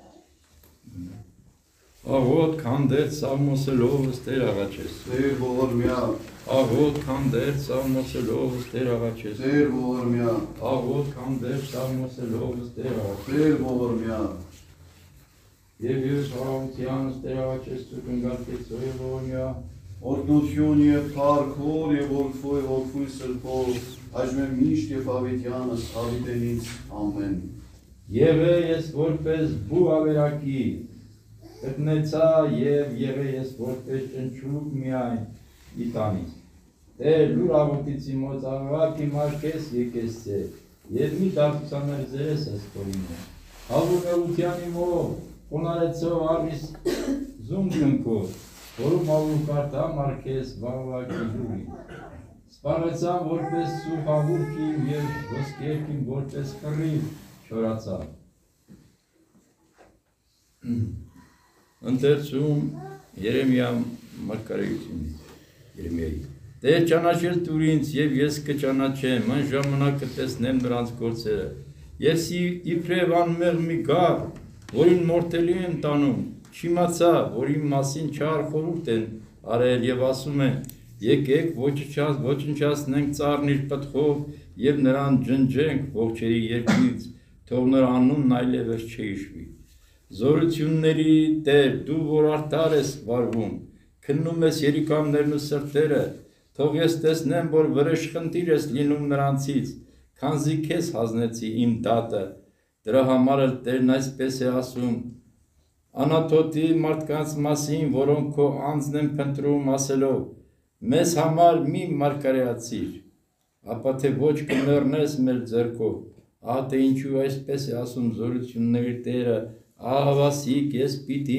Աղոտ քանդեր Սամոսելով ստեր աղաչես։ Տեր ողորմյա, Աղոտ քանդեր Սամոսելով ստեր աղաչես։ Տեր ողորմյա, Աղոտ քանդեր Սամոսելով ստեր աղաչես։ Տեր ողորմյա, Եվ ես հարավության ստեր աղաչես ու կնգարկեց ողորմյա։ օրհնություն և փառքոր և ողջույն սրբով, այժմ միշտ և հավիտյանս հավիտենից ամեն։ Եղե ես որպես բու ավերակի, Գտնեցա եւ եղե ես որպես ճնճուկ միայն իտանից։ Տեր լուր աղոտից իմոց աղաղակի մարկես եկես ձեր, եւ մի դարձաներ ձերես ես կորինը։ Հավուկավության իմով, կոնարեցով արիս զունգնքով, որում ավուր կարտա մարկես վաղվակի դուրի։ Սպարեցան որպես սուխ աղուրքիմ եւ ոսկերքիմ որպես կռիվ չորացավ։ Ընթերցում Երեմիա մարգարեությունից Երեմիայի Տեր ճանաչել տուր ինձ եւ ես կճանաչեմ այն ժամանակ կտեսնեմ նրանց գործերը ես իբրև անմեղ մի գառ որին մորթելի են տանում չիմացա որ իմ մասին չար խորհուրդ են արել եւ ասում են եկեք ոչնչացնենք ծառն իր պտղով եւ նրան ջնջենք ողջերի երկրից թող նրա անունն այլևս չհիշվի Զորությունների Տեր, դու որ արդար ես վարվում, քննում ես երիկամներն ու սրտերը, թող ես տեսնեմ, որ վրեժխնդիր ես լինում նրանցից, քանզի քեզ հանձնեցի իմ դատը, դրա համար էլ Տերն այսպես է ասում, Անաթոթի մարդկանց մասին, որոնք քո անձն են փնտրում ասելով, մեզ համար մի մարգարեացիր, ապա թե ոչ կմեռնես մեր ձեռքով, ահա թե ինչու այսպես է ասում Զորությունների Տերը, Ահավասիկ ես պիտի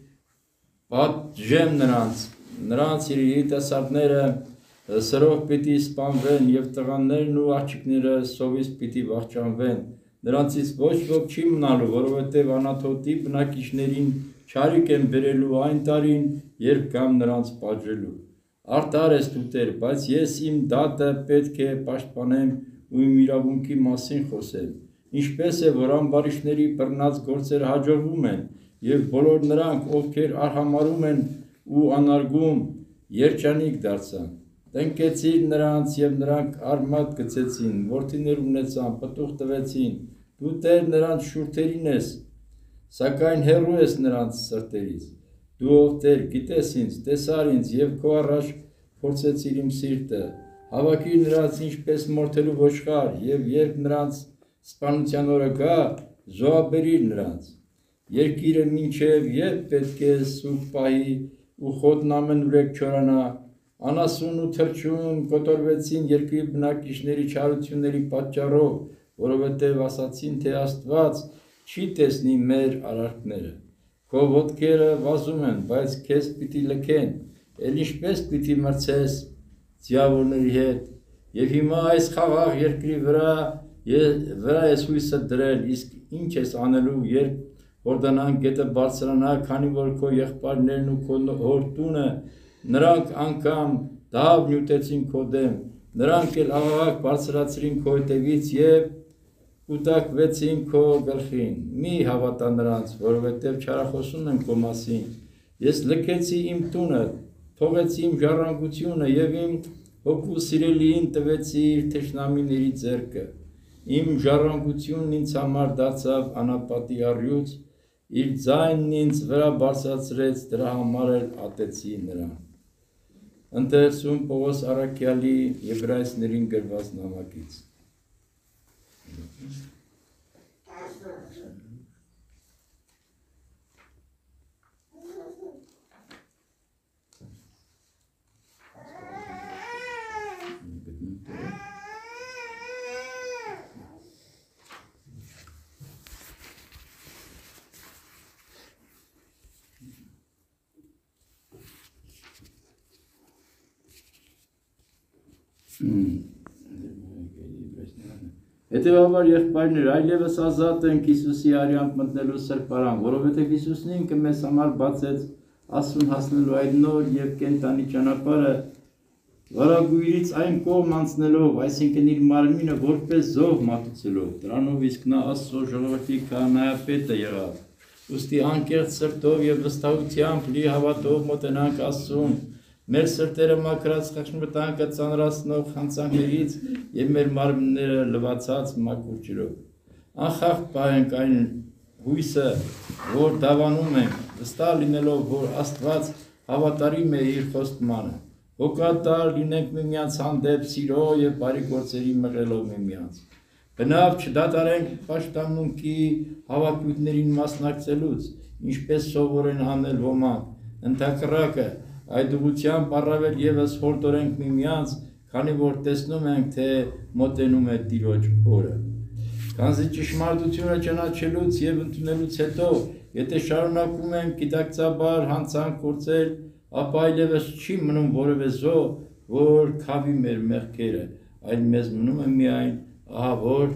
պատժեմ նրանց երիտասարդները սրով պիտի սպանվեն և տղաներն ու աղջիկները սովից պիտի վախճանվեն, նրանցից ոչ ոք չի մնալու, որովհետև Անաթոթի բնակիչներին չարիք են բերելու այն տարին, երբ գամ նրանց պատժելու։ Արդար ես դու Տեր, բայց ես իմ դատը պետք է պաշտպանեմ ու իմ իրավունքի մասին խոսեմ։ Ինչպես է, որ ամբարիշների բռնած գործերը հաջողվում են և բոլոր նրանք, ովքեր արհամարում են ու անարգում, երջանիկ դարձան։ Տնկեցիր նրանց և նրանք արմատ գցեցին, որդիներ ունեցան, պտուղ տվեցին, դու Տեր նրանց շուրթերին ես, սակայն հեռու ես նրանց սրտերից։ Դու ով Տեր, գիտես ինձ, տեսար ինձ և քո առաջ փորձեցիր իմ սիրտը, հավաքիր նրանց ինչպես մորթելու ոչխար և երբ նրանց սպանության օրը գա, զոհաբերիր նրանց։ Երկիրը մինչև երբ պետք է սուգ պահի ու խոտն ամենուրեք չորանա, անասուն ու թրջուն կոտորվեցին երկրի բնակիչների չարությունների պատճառով, որովհետև ասացին, թե Աստված չի տեսնի մեր արարքները։ Քո ոտքերը վազում են, բայց քեզ պիտի լքեն, էլ ինչպես պիտի մրցես ձիավորների հետ, և հիմա այս խաղաղ երկրի վրա ես հույսը դրել, իսկ ինչ ես անելու, երբ Հորդանան գետը բարձրանա, քանի որ քո եղբայրներն ու քո հոր տունը, նրանք անգամ դահավ նյութեցին քո դեմ, նրանք էլ աղաղակ բարձրացրին քո հետևից և կուտակվեցին քո գլխին, մի հավատա նրանց, որովհետև չարախոսում են քո մասին, ես լքեցի իմ տունը, թողեցի իմ ժառանգությունը և իմ հոգու սիրելիին տվեցի իր թշնամիների ձեռքը, իմ ժառանգությունն ինձ համար դարձավ անապատի առյուծ, իր ձայնն ինձ վրա բարձրացրեց, դրա համար էլ ատեցի նրան։ Ընթերցում Պողոս առաքյալի Եբրայեցիներին գրված նամակից։ Հետևաբար եղբայրներ, այլևս ազատ ենք Հիսուսի արյամբ մտնելու սրբարան, որովհետև Հիսուսն ինքը մեզ համար բացեց Աստծուն հասնելու այդ նոր և կենդանի ճանապարհը, վարագույրից այն կողմ անցնելով, այսինքն իր մարմինը որպես զոհ մատուցելով, դրանով իսկ նա Աստծո ժողովրդի քահանայապետը եղավ։ Ուստի անկեղծ սրտով և վստահությամբ լի հավատով մոտենանք Աստծուն, մեր սրտերը մաքրած խղճմտանքը ծանրացնող հանցանքներից և մեր մարմինները լվացած մաքուր ջրով։ Անխախտ պահենք այն հույսը, որ դավանում ենք, վստահ լինելով, որ Աստված հավատարիմ է իր խոստմանը, հոգատար լինենք միմյանց հանդեպ սիրո և բարի գործերի մղելով միմյանց։ Բնավ չդադարենք պաշտամունքի հավաքույթներին մասնակցելուց, ինչպես սովոր են անել ոմանք, ընդհակառակը այդ ուղղությամբ առավել ևս հորդորենք միմյանց, քանի որ տեսնում ենք, թե մոտենում է Տիրոջ օրը։ Քանզի ճշմարտությունը ճանաչելուց եւ ընդունելուց հետո, եթե շարունակում ենք գիտակցաբար հանցանք գործել, ապա այլևս չի մնում որևէ զոհ, որ քավի մեր մեղքերը, այլ մեզ մնում է միայն ահավոր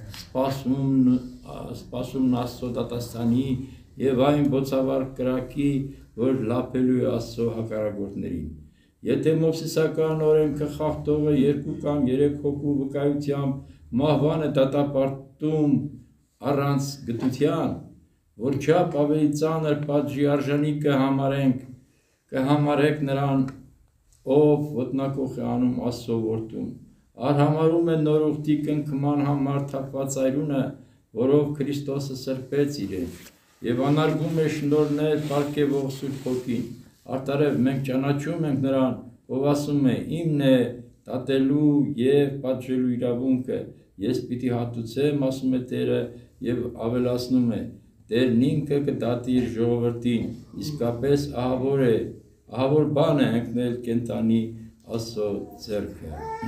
սպասումն Աստծո դատաստանի եւ այն բոցավառ կրակի, որ լափելու է Աստծո հակառակորդներին։ Եթե Մովսեսական օրենքը խախտողը 2 կամ 3 հոգու վկայությամբ մահվան է դատապարտում առանց գթության, որչափ ավելի ծանր պատժի արժանի կհամարեք նրան, ով ոտնակող է անում Աստծո որդուն, արհամարում է նոր ուխտի կնքման համար թափված այրունը, որով Քրիստոսը սրբեց իրեն, եւ անարգում է շնորհներ պարգևող Սուրբ Հոգին, արտարև մենք ճանաչում ենք նրան, ով ասում է, իմն է դատելու եւ պատժելու իրավունքը, ես պիտի հատուցեմ, ասում է Տերը, եւ ավելացնում է, Տերն ինքը կդատի իր ժողովրդին, իսկապես ահավոր բան է ընկնել կենտանի Աստծո ձեռքը։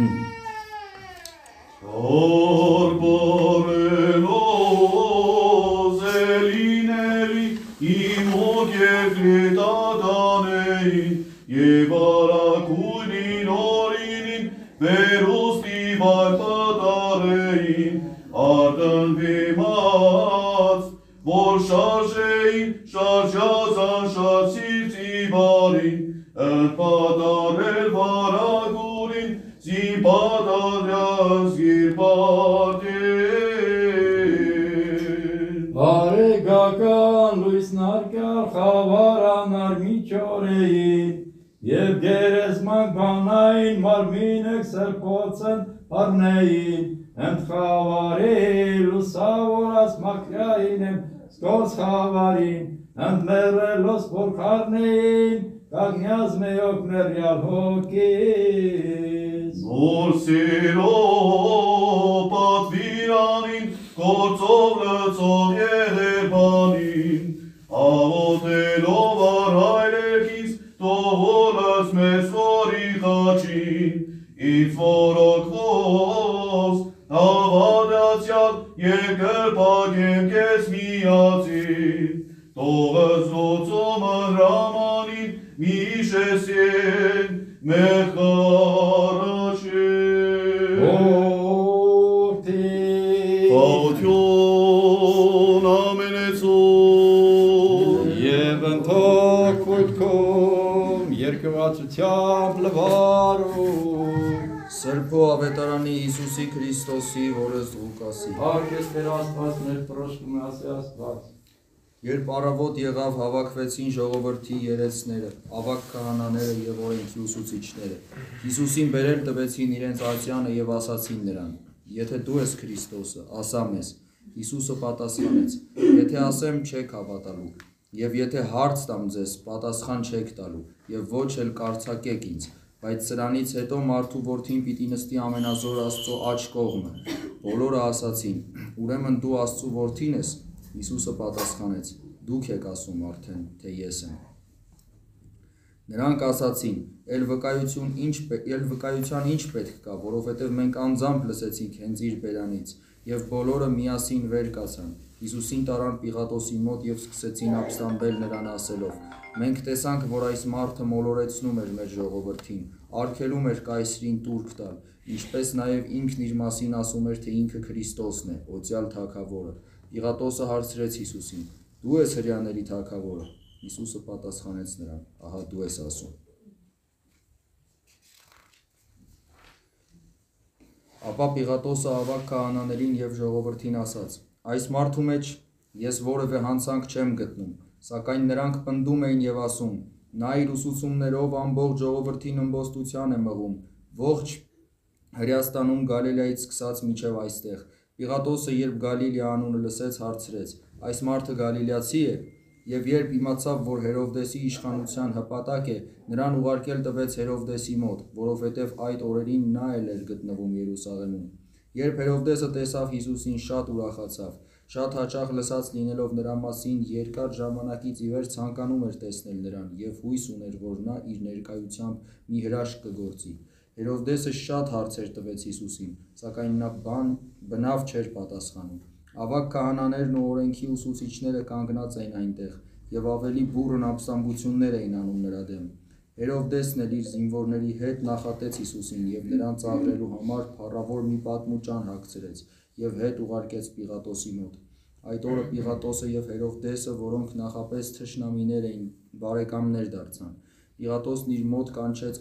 Sorborelo zelineli imogevli dadanein Yevarakunin orinin verusti varpadarein Ardın vimats vor şarjein şarjazan şarsizibarin Padarel varagurin zibadarjaz girbadir Բարեկական լույսն արկյալ խավարանար միջորեին եւ գերեզման բանային մարմինը սրբոցն առնեին ընդ խավարի լուսավորած մաքրային եմ սկոց խավարին ընդ մեռելոս որքարնեին կագնյազ մեյոք մերյալ հոգիս Նորսիրո պատվիրանին գործով լծող եղերբանին աղոտելով արհայրեքից տողոլս մեզ որի խաչին ինձ որոքվոս հավադացյալ երկրպագեմ կես միացին տողս ոցում հրամանին միշեսեն մեղարաշեն Խաղություն ամենեցում Եվ ընթոք ոտքում երկվածությամբ լվարում Սրբո ավետարանի Հիսուսի Քրիստոսի որս Ղուկասի Արկես Տեր Աստված մեր պրոշկում է ասե Աստված Երբ առավոտ եղավ հավաքվեցին ժողովրդի երեցները, ավագ քահանաները եւ օրենքի ուսուցիչները Հիսուսին բերել տվեցին իրենց արձյանը եւ ասացին նրան Եթե դու ես Քրիստոսը, ասա մեզ Հիսուսը պատասխանեց Եթե ասեմ չեք հավատալու եւ եթե հարց տամ ձեզ, պատասխան չեք տալու եւ ոչ էլ կարծակեք ինձ Բայց սրանից հետո մարդու որդին պիտի նստի ամենազոր Աստծո աջ կողմը Բոլորը ասացին Ուրեմն դու Աստծո որդին ես Հիսուսը պատասխանեց Դուք եք ասում արդեն թե ես եմ Նրանք ասացին Էլ վկայության ինչ պետք կա որովհետև մենք անձամբ լսեցինք հենց իր բերանից եւ բոլորը միասին վեր կացան Հիսուսին տարան Պիղատոսի մոտ եւ սկսեցին ապստամբել նրան ասելով Մենք տեսանք որ այս մարդը մոլորեցնում էր մեր ժողովրդին արգելում էր կայսրին տուրք տալ ինչպես նաեւ ինքն իր մասին ասում էր թե ինքը Քրիստոսն է օծյալ թագավորը Պիղատոսը հարցրեց Հիսուսին Դու ես հրեաների թագավորը Հիսուսը պատասխանեց նրան Ահա դու ես ասում Ապա Պիղատոսը ավագ քահանաներին եւ ժողովրդին ասաց Այս մարդու մեջ ես որևէ հանցանք չեմ գտնում Սակայն նրանք պնդում էին եւ ասում Նա իր ուսուցումներով ամբողջ ժողովրդին ըմբոստության է մղում Ողջ Հրեաստանում Գալիլեայից սկսած մինչև այստեղ Պիղատոսը երբ Գալիլեա անունը լսեց հարցրեց Այս մարդը գալիլեացի է եւ երբ իմացավ որ Հերովդեսի իշխանության հպատակ է նրան ուղարկել տվեց Հերովդեսի մոտ որովհետեւ այդ օրերին նա էլ էր գտնվում Երուսաղեմում Երբ Հերովդեսը տեսավ Հիսուսին, շատ ուրախացավ, շատ հաճախ լսած լինելով նրա մասին, երկար ժամանակից ի վեր ցանկանում էր տեսնել նրան և հույս ուներ, որ նա իր ներկայությամբ մի հրաշք կգործի։ Հերովդեսը շատ հարցեր տվեց Հիսուսին, սակայն նա բնավ չէր պատասխանում։ Ավագ քահանաներն ու օրենքի ուսուցիչները կանգնած էին այնտեղ և ավելի բուռն ապստամբություններ էին անում նրա դեմ։ Հերովդեսն էլ իր զինվորների հետ նախատեց Հիսուսին և նրան ծաղրելու համար փառավոր մի պատմուճան հագցրեց և հետ ուղարկեց Պիղատոսի մոտ։ Այդ օրը Պիղատոսը և Հերովդեսը, որոնք նախապես թշնամիներ էին, բարեկամներ դարձան։ Պիղատոսն իր մոտ կանչեց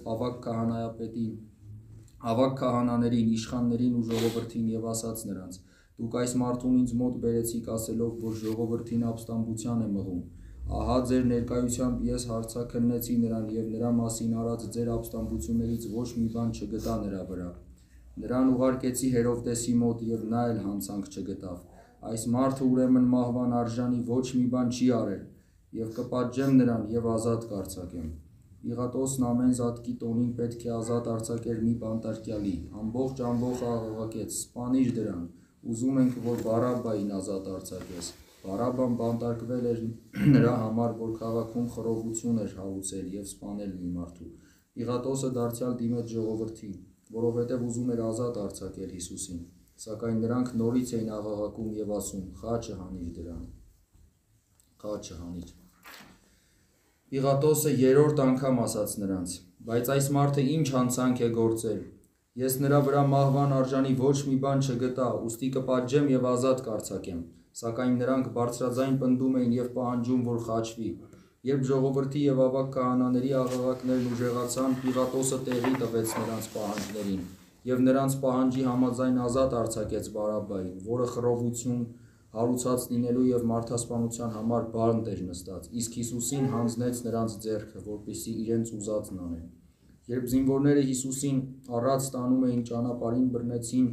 ավագ քահանաներին, իշխաններին ու ժողովրդին և ասաց նրանց. «Դուք այս մարդուն ինձ մոտ բերեցիք ասելով, որ ժողովրդին ապստամբության է մղում։ Ահա ձեր ներկայությամբ ես հարցաքննեցի նրան և նրա մասին արած ձեր ապստամբություններից ոչ մի բան չգտա նրա վրա։ Նրան ուղարկեցի Հերովդեսի մոտ և նա էլ հանցանք չգտավ։ Այս մարդը ուրեմն մահվան արժանի ոչ մի բան չի արել, և կպատժեմ նրան և ազատ կարձակեմ»։ Պիղատոսն ամեն զատկի տոնին պետք է ազատ արձակեր մի բանտարկյալի, ամբողջ ամբոխը աղաղակեց. «Սպանիր դրան, ուզում ենք, որ Բարաբբային ազատ արձակես»։ Բարաբբան բանտարկվել էր նրա համար, որ քաղաքում խռովություն էր հարուցել և սպանել մի մարդու։ Պիղատոսը դարձյալ դիմեց ժողովրդին, որովհետև ուզում էր ազատ արձակել Հիսուսին, սակայն նրանք նորից էին աղաղակում և ասում. «Խաչը հանիր դրան, խաչը հանիր»։ Պիղատոսը երրորդ անգամ ասաց նրանց. «Բայց այս մարդը ինչ հանցանք է գործել։ Ես նրա վրա մահվան արժանի ոչ մի բան չգտա, ուստի կպատժեմ և ազատ կարձակեմ»։ Սակայն նրանք բարձրաձայն պնդում էին և պահանջում, որ խաչվի։ Երբ ժողովրդի և ավագ քահանաների աղաղակներն ուժեղացան, Պիղատոսը տեղի տվեց նրանց պահանջներին և նրանց պահանջի համաձայն ազատ արձակեց Բարաբբային, որը խռովություն հարուցած լինելու և մարդասպանության համար բանտ էր նստած, իսկ Հիսուսին հանձնեց նրանց ձեռքը, որպեսզի իրենց ուզածն անեն։ Երբ զինվորները Հիսուսին առած տանում էին ճանապարհին, բռնեցին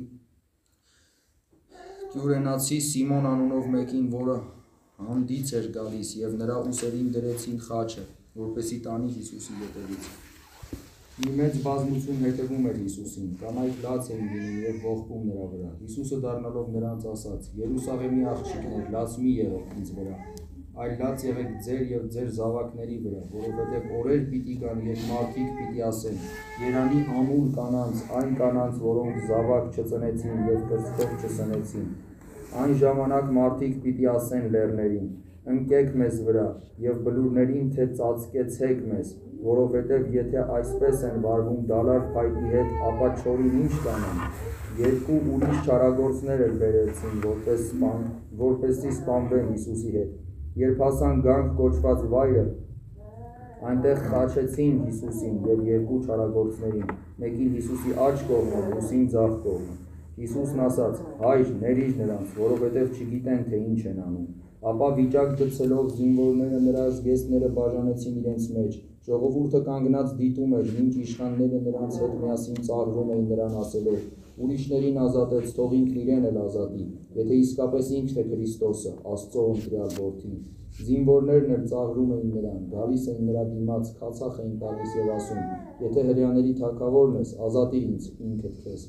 Կյուրենացի Սիմոն անունով մեկին, որը հանդից էր գալիս, և նրա ուսերին դրեցին խաչը, որպեսզի տանի Հիսուսի ետևից։ Մի մեծ բազմություն հետևում էր Հիսուսին, կանայք լաց էին լինում և ողբում նրա վրա։ Հիսուսը դառնալով նրանց ասաց. «Երուսաղեմի աղջիկներ, լաց մի եղեք ինձ վրա, այլ լաց եղեք ձեր և ձեր զավակների վրա, որովհետև օրեր պիտի գան, երբ մարդիկ պիտի ասեն. երանի ամուր կանանց, այն կանանց, որոնք զավակ չծնեցին և կրծքով չսնեցին։ Այն ժամանակ մարդիկ պիտի ասեն լեռներին. ընկեք մեզ վրա, և բլուրներին, թե ծածկեցեք մեզ, որովհետև եթե այսպես են վարվում դալար փայտի հետ, ապա չորին ինչ կանեն։ Երկու ուրիշ չարագործներ էլ բերեցին, որպեսզի սպանվեն Հիսուսի հետ։ Երբ հասան Գանք կոչված վայրը, այնտեղ խաչեցին Հիսուսին և երկու չարագործներին, մեկին Հիսուսի աջ կողմը, մյուսին ձախ կողմը։ Հիսուսն ասաց. «Հայր, ներիր նրանց, որովհետև չգիտեն, թե ինչ են անում»։ Ապա վիճակ գցելով զինվորները նրա զգեստները բաժանեցին իրենց մեջ։ Ժողովուրդը կանգնած դիտում էր, մինչ իշխանները նրանց հետ միասին ծաղրում էին նրան ասելով. «Ուրիշներին ազատեց, թող ինքն իրեն էլ ազատի, եթե իսկապես ինքն է Քրիստոսը, Աստծո ընտրյալ Որդին»։ Զինվորներն էլ ծաղրում էին նրան, գալիս էին նրա դիմաց, քացախ էին տալիս և ասում. «Եթե հրեաների թագավորն ես, ազատիր ինքդ քեզ»։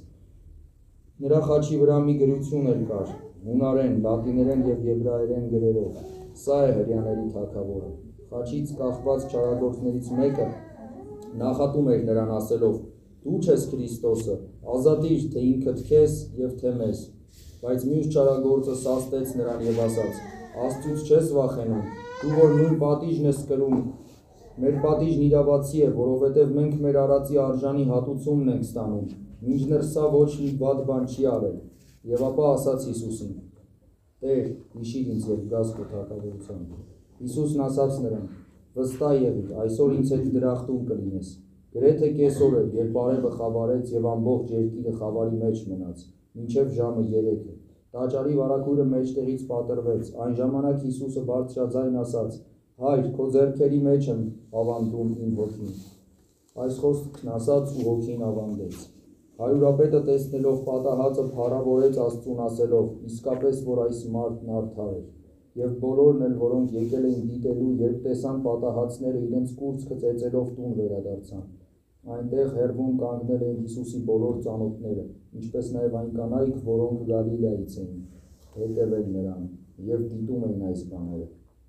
Նրա խաչի վրա մի գրություն էլ կար, հունարեն, լատիներեն և եբրայերեն գրերով. «Սա է հրեաների թագավորը»։ Խաչից կախված չարագործներից մեկը նախատում էր նրան ասելով. «Դու չես Քրիստոսը, ազատիր թե ինքդ քեզ և թե մեզ»։ Բայց մյուս չարագործը սաստեց նրան և ասաց. «Աստծուց չես վախենում, դու որ նույն պատիժն ես կրում, մեր պատիժն իրավացի է, որովհետև մենք մեր արածի արժանի հատուցումն ենք ստանում, մինչդեռ սա ոչ մի վատ բան չի արել»։ Եվ ապա ասաց Հիսուսին. «Տեր, հիշիր ինձ, երբ գաս քո թագավորությամբ»։ Հիսուսն ասաց նրան. «Վստահ եղիր, այսօր ինձ հետ դրախտում կլինես»։ Գրեթե կեսօր էր, երբ արևը խավարեց և ամբողջ երկիրը խավարի մեջ մնաց, մինչև ժամը 3-ը։ Տաճարի վարագույրը մեջտեղից պատռվեց։ Այն ժամանակ Հիսուսը բարձրաձայն ասաց. «Հայր, քո ձեռքերի մեջ եմ ավանդում իմ հոգին»։ Այս խոսքն ասաց ու հոգին ավանդեց։ Հարյուրապետը տեսնելով պատահածը փառավորեց Աստծուն ասելով. իսկապես որ այս մարդն արդար էր։ Եվ բոլորն էլ, որոնք եկել էին դիտելու, երբ տեսան պատահածները, իրենց կուրծքը ծեծելով տուն վերադարձան։ Այնտեղ հեռվում կանգնել էին Հիսուսի բոլոր ծանոթները, ինչպես նաև այն կանայք, որոնք Գալիլեայից էին, հետևել նրան և դիտում էին այս բաները։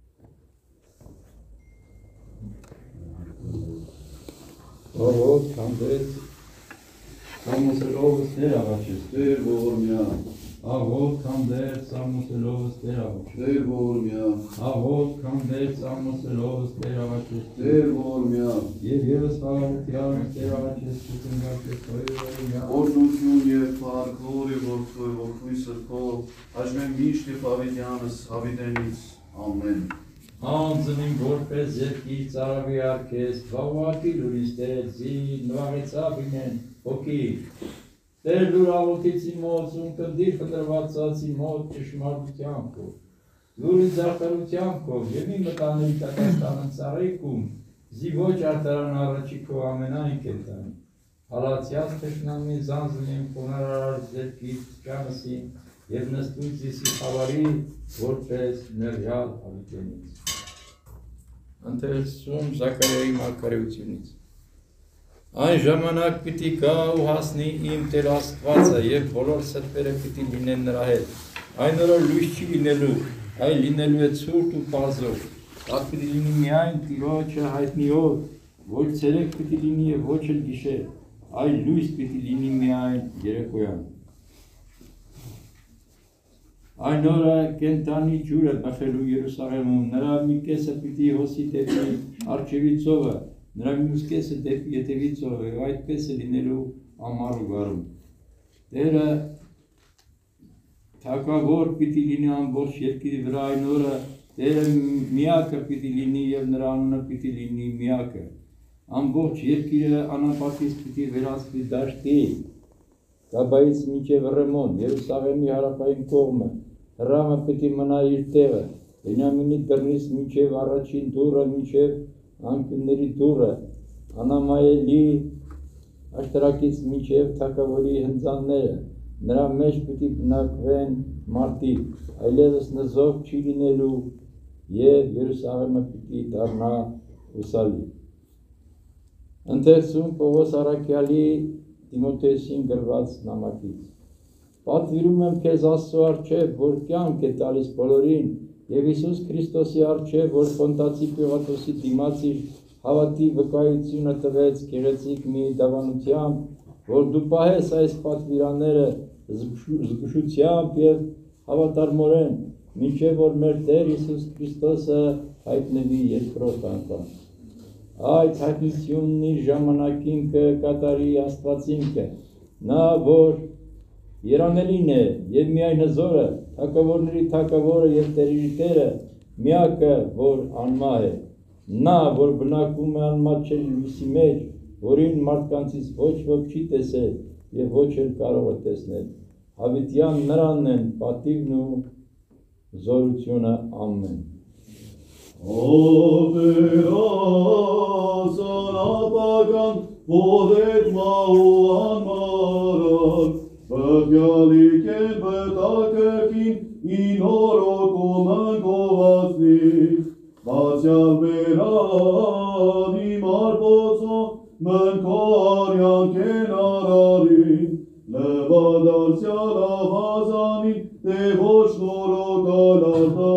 Ով քանդեց Սամոսելովս Տեր աղաչեց, Տեր ողորմյա, աղոտ քանդեց Սամոսելովս Տեր աղաչեց, Տեր ողորմյա, աղոտ քանդեց Սամոսելովս Տեր աղաչեց, Տեր ողորմյա, և ևս խաղաղության Տեր աղաչեց կուտնգացեց Տեր օրհնություն և փառքոր և որդու սրբով, հաշմեն միշտ և հավիտյանս հավիտենից, ամեն։ Անձնին որպես երկիր ծարավի արկես, բավակի լուրից տերեցի, նվաղեցավ ինեն, հոգի, Տեր լուր աղոթիցի մոծում, կնդիր խտրվածացի մոտ ճշմարտությանքով, լուրի ձախտարությանքով, և մի մտաների տակաստանն ծառայքում, զի ոչ արտարան առաջի քո ամենայն կենտանի, հալացյաց թշնամի զանձնին խոնարար ձերքից ճանսին, և նստույց զիսի խավարի, որպես նրյալ հավիտենից։ Ընթերցում Զաքարիայի մարգարեությունից։ Այն ժամանակ պիտի գա ու հասնի իմ Տեր Աստվածը և բոլոր սրբերը պիտի լինեն նրա հետ։ Այն օրը լույս չի լինելու, այլ լինելու է ցուրտ ու պարզոր։ Դա պիտի լինի միայն Տիրոջը հայտնի օր, ոչ ցերեկ պիտի լինի և ոչ էլ գիշեր, այլ լույս պիտի լինի միայն երեկոյան։ Այն օրը կենտանի ջուրը բխելու Երուսաղեմում, նրա մի կեսը պիտի հոսի դեպի առջևի ծովը, նրա մյուս կեսը դեպի ետևի ծովը, և այդպես է լինելու ամառ ու գարուն։ Տերը թագավոր պիտի լինի ամբողջ երկրի վրա այն օրը, Տերը միակը պիտի լինի և նրա անունը պիտի լինի միակը։ Ամբողջ երկիրը անապատից պիտի վերածվի դաշտի, Գաբայից մինչև Ռեմոն, Երուսաղեմի հարավային կողմը, հրամը պիտի մնա իր տեղը, Բենյամինի դռնից մինչև առաջին դուռը, մինչև անկյունների դուռը, Անամայելի աշտարակից մինչև թագավորի հնձանները, նրա մեջ պիտի բնակվեն մարդիկ, այլևս նզով չի լինելու, և Երուսաղեմը պիտի դառնա ուսալի։ Ընթերցում Պողոս առաքյալի Տիմոթեոսին գրված նամակից։ Պատվիրում եմ քեզ Աստծո առջև, որ կյանք է տալիս բոլորին, և Հիսուս Քրիստոսի առջև, որ Պոնտացի Պիղատոսի դիմաց իր հավատի վկայությունը տվեց գեղեցիկ մի դավանությամբ, որ դու պահես այս պատվիրանները զգուշությամբ և հավատարմորեն, մինչև որ մեր Տեր Հիսուս Քրիստոսը հայտնվի երկրորդ անգամ։ Այդ հայտնությունն իր ժամանակին կկատարի Աստվածինքը, նա, որ երանելին է և միայն հզորը, թագավորների թագավորը և տերերի տերը, միակը, որ անմահ է, նա, որ բնակվում է անմատչելի լույսի մեջ, որին մարդկանցից ոչ ոք չի տեսել և ոչ էլ կարող է տեսնել, հավիտյան նրանն են պատիվն ու զորությունը ամեն։ Ապական ողեր մահու անմարան, բգյալիկ են բտակրկին, ինորոքում ընկողացնի, բացյալ բերան իմ արբոցո, մնքո արյան կեն արարին, լվադարցյալ աղազանին, դե ոչ նորոքալ արտա,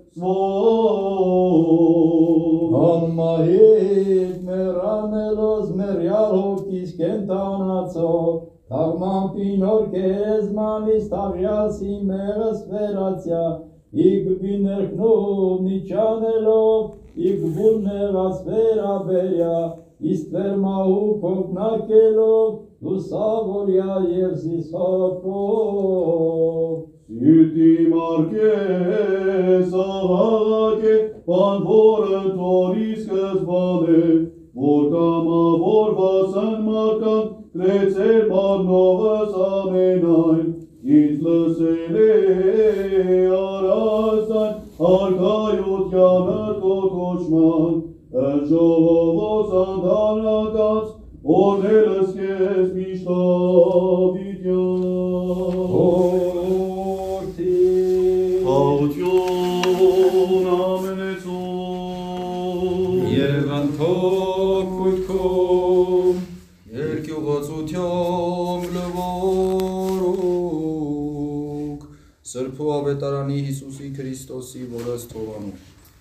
Անմահիտ մեռանելոս մեռյալ հոգիս կենտանացող, թաղմանպին օրքեզ մանիս թաղյասի մեղս վերացյա, իգբի ներքնով նիչանելով, իգբուլ նեղաս վերաբերյա, իստվեր մահու կոգնակելով, լուսավորյա և զիսակով։ Սիրտի մարկես աղաղակ է, բան որը թորի սկզբան է, որ կամավորված են մարդան, կրեցեր մարնովս ամենայն, ինձ լսել է արաստան, արքայությանըտ կոկոչման, ժողովոց անդանակած, օրնելս կեզ միշտ հավիտյան։ Հավություն ամենեցում Եվ անթոք կույտքում Ավետարանի Հիսուսի Քրիստոսի որս թողանու։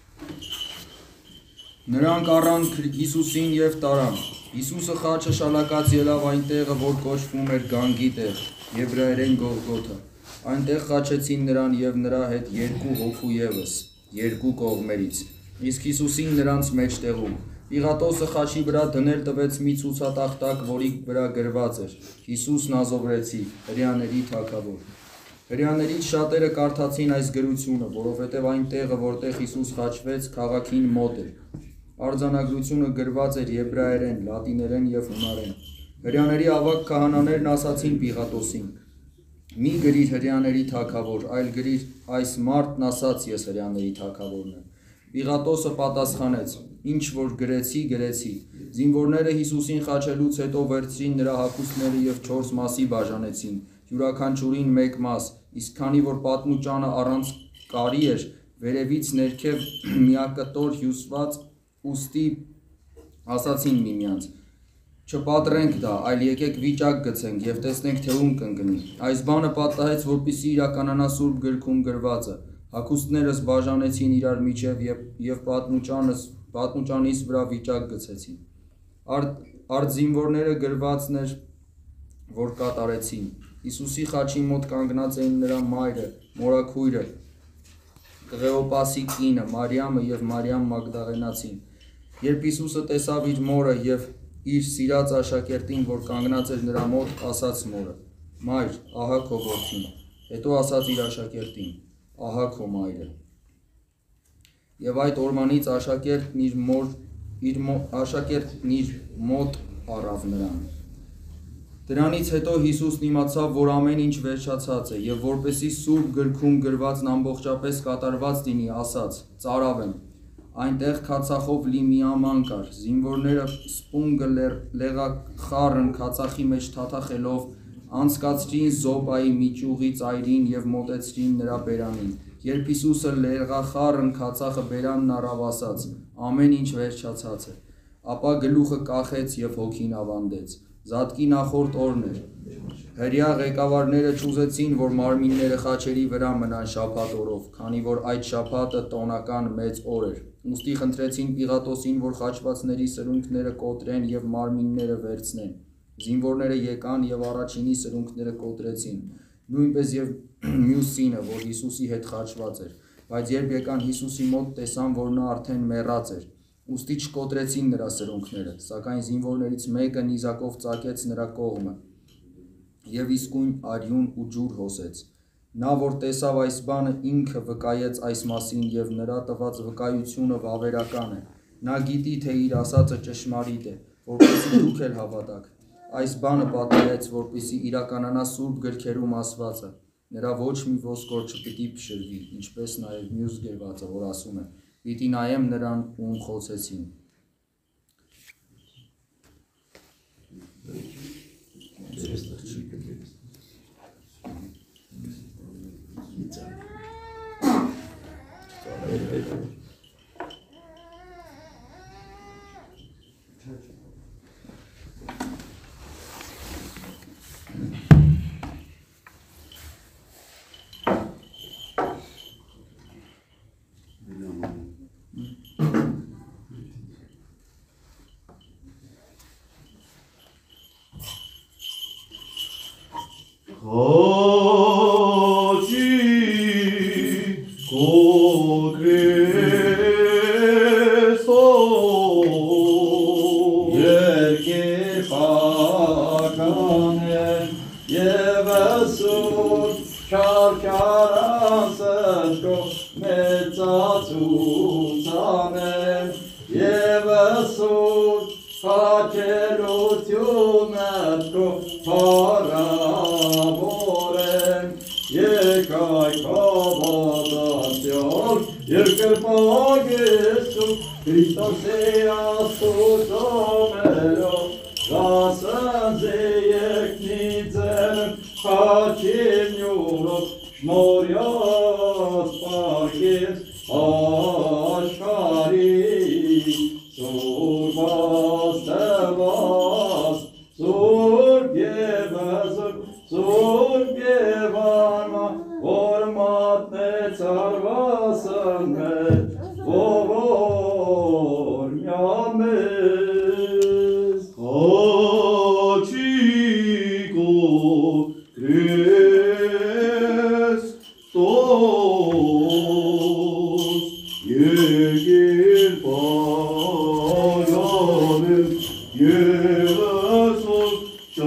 Նրանք առան Հիսուսին և տարան։ Հիսուսը խաչը շալակած ելավ այն տեղը, որ կոչվում էր Գանգի տեղ, եբրայերեն Գողգոթա։ Այնտեղ խաչեցին նրան և նրա հետ երկու հոգու ևս, երկու կողմերից, իսկ Հիսուսին նրանց մեջտեղում։ Պիղատոսը խաչի վրա դնել տվեց մի ցուցատախտակ, որի վրա գրված էր. Հիսուս Նազովրեցի, հրեաների թագավոր։ Հրեաներից շատերը կարդացին այս գրությունը, որովհետև այն տեղը, որտեղ Հիսուս խաչվեց, քաղաքին մոտ էր։ Արձանագրությունը գրված էր եբրայերեն, լատիներեն և հունարեն։ Հրեաների ավագ քահանաներն ասացին Պիղատոսին. «Մի գրիր հրեաների թագավոր, այլ գրիր այս մարդն ասաց ես հրեաների թագավորն եմ»։ Պիղատոսը պատասխանեց. «Ինչ որ գրեցի, գրեցի»։ Զինվորները Հիսուսին խաչելուց հետո վերցրին նրա հագուստները և 4 մասի բաժանեցին, յուրաքանչյուրին 1 մաս, իսկ քանի որ պատմուճանը առանց կարի էր, վերևից ներքև միակտոր հյուսված, ուստի ասացին միմյանց. «Չպատրենք դա, այլ եկեք վիճակ գցենք և տեսնենք, թե ում կընկնի»։ Այս բանը պատահեց, որպեսզի իրականանա Սուրբ գրքում գրվածը. հագուստներս բաժանեցին իրար միջև և պատմուճանիս վրա վիճակ գցեցին։ Արդ զինվորները գրվածն էր, որ կատարեցին։ Հիսուսի խաչի մոտ կանգնած էին նրա մայրը, մորաքույրը, Կղեոպասի կինը, Մարիամը և Մարիամ Մագդաղենացին։ Երբ Հիսուսը տեսավ իր մորը և իր սիրած աշակերտին, որ կանգնած էր նրա մոտ, ասաց մորը. «Մայր, ահա քո որդին»։ Հետո ասաց իր աշակերտին. «Ահա քո մայրը»։ Եվ այդ օրվանից աշակերտն իր մոտ առավ նրան։ Դրանից հետո Հիսուսն իմացավ, որ ամեն ինչ վերջացած է, և որպեսզի Սուրբ գրքում գրվածն ամբողջապես կատարված լինի, ասաց. «Ծարավ եմ»։ Այնտեղ քացախով լի մի աման կար, զինվորները սպունգը լեղախառն քացախի մեջ թաթախելով անցկացրին Զոպայի մի ճյուղի ծայրին և մոտեցրին նրա բերանին։ Երբ Հիսուսը լեղախառն քացախը բերանն առավ, ասաց. «Ամեն ինչ վերջացած է»։ Ապա գլուխը կախեց և հոգին ավանդեց։ Զատկի նախորդ օրն էր։ Հրեա ղեկավարները չուզեցին, որ մարմինները խաչերի վրա մնան շաբաթ օրով, քանի որ այդ շաբաթը տոնական մեծ օր էր։ Ուստի խնդրեցին Պիղատոսին, որ խաչվածների սրունքները կոտրեն և մարմինները վերցնեն։ Զինվորները եկան և առաջինի սրունքները կոտրեցին, նույնպես և մյուսինը, որ Հիսուսի հետ խաչված էր։ Բայց երբ եկան Հիսուսի մոտ, տեսան, որ նա արդեն մեռած էր։ Ուստի չկոտրեցին նրա սրունքները, սակայն զինվորներից մեկը նիզակով ծակեց նրա կողմը և իսկույն արյուն ու ջուր հոսեց։ Նա, որ տեսավ այս բանը, ինքը վկայեց այս մասին, և նրա տված վկայությունը վավերական է։ Նա գիտի, թե իր ասածը ճշմարիտ է, որպեսզի դուք էլ հավատաք։ Այս բանը պատահեց, որպեսզի իրականանա Սուրբ գրքերում ասվածը. «Նրա ոչ մի ոսկոր չպիտի փշրվի», ինչպես նաև մյուս գրվածը, որ ասում է. «Պիտի նայեմ նրան, ում խոցեցին»։ Որ մատնե երկիր պայանեմ, Եվս որ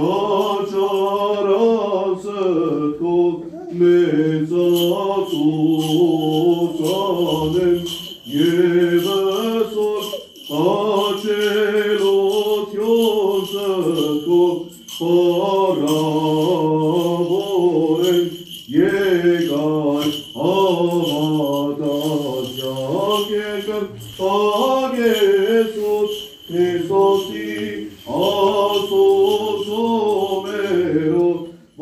ճաճարասըտ կով մեծացուցանեմ, Եվս որ հաչելոթյոն սըտ կով պարավորեմ, Եկար հավատացյալ երկր ագեսուս Քրիստոսի ասոցոմերով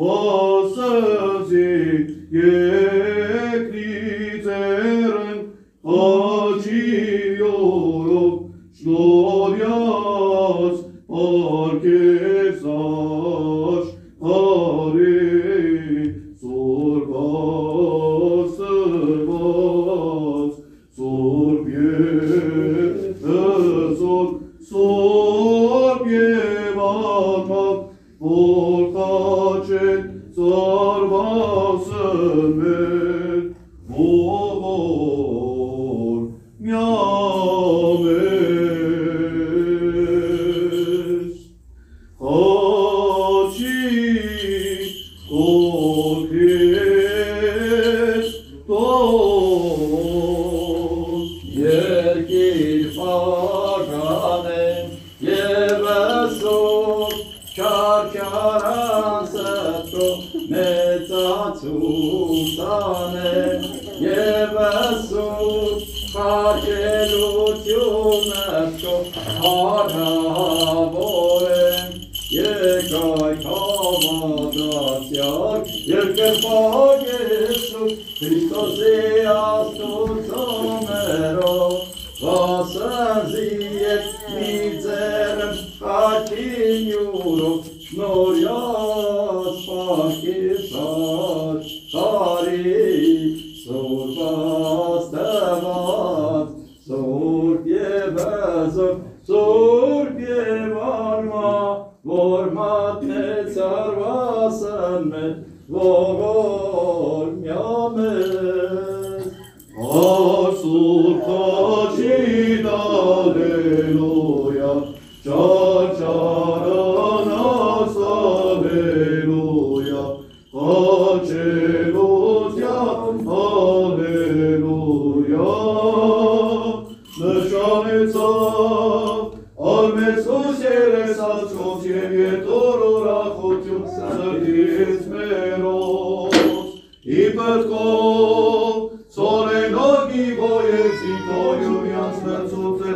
վասզի երկրիցերն աջիորով շնորյաց պարկեսաշ հարի Սորբաց սրված Սորբ և ակավ որ խաչեն ծարվասն մեր ողոր միամես խաչի Երկիր պագանեմ և այսօր չարչարան սրտո մեծացուցանեմ և այսօր խաչելությունը քո հարավորեմ Եկայք հավատացյալ երկրպագեսուս Քրիստոսի աստուծոմերով վասզի ետ մի ձերմ խաչին յուրով շնորյաց պարկեսաշ հարի Սորբաց տված Սուրբ և հզոր Սուրբ և արմա որ մատնեց արվասն մեր ողոր միամես Ասուր խաչին ալելույա ճաճարանաս ալելույա խաչելության ալելույա նշանեցավ Արմեսոս երեսած ոնց և ետոր ուրախություն սրտից մերոց իպրկով Սորենագի բոյեցի տոյուրյանց նրծուց է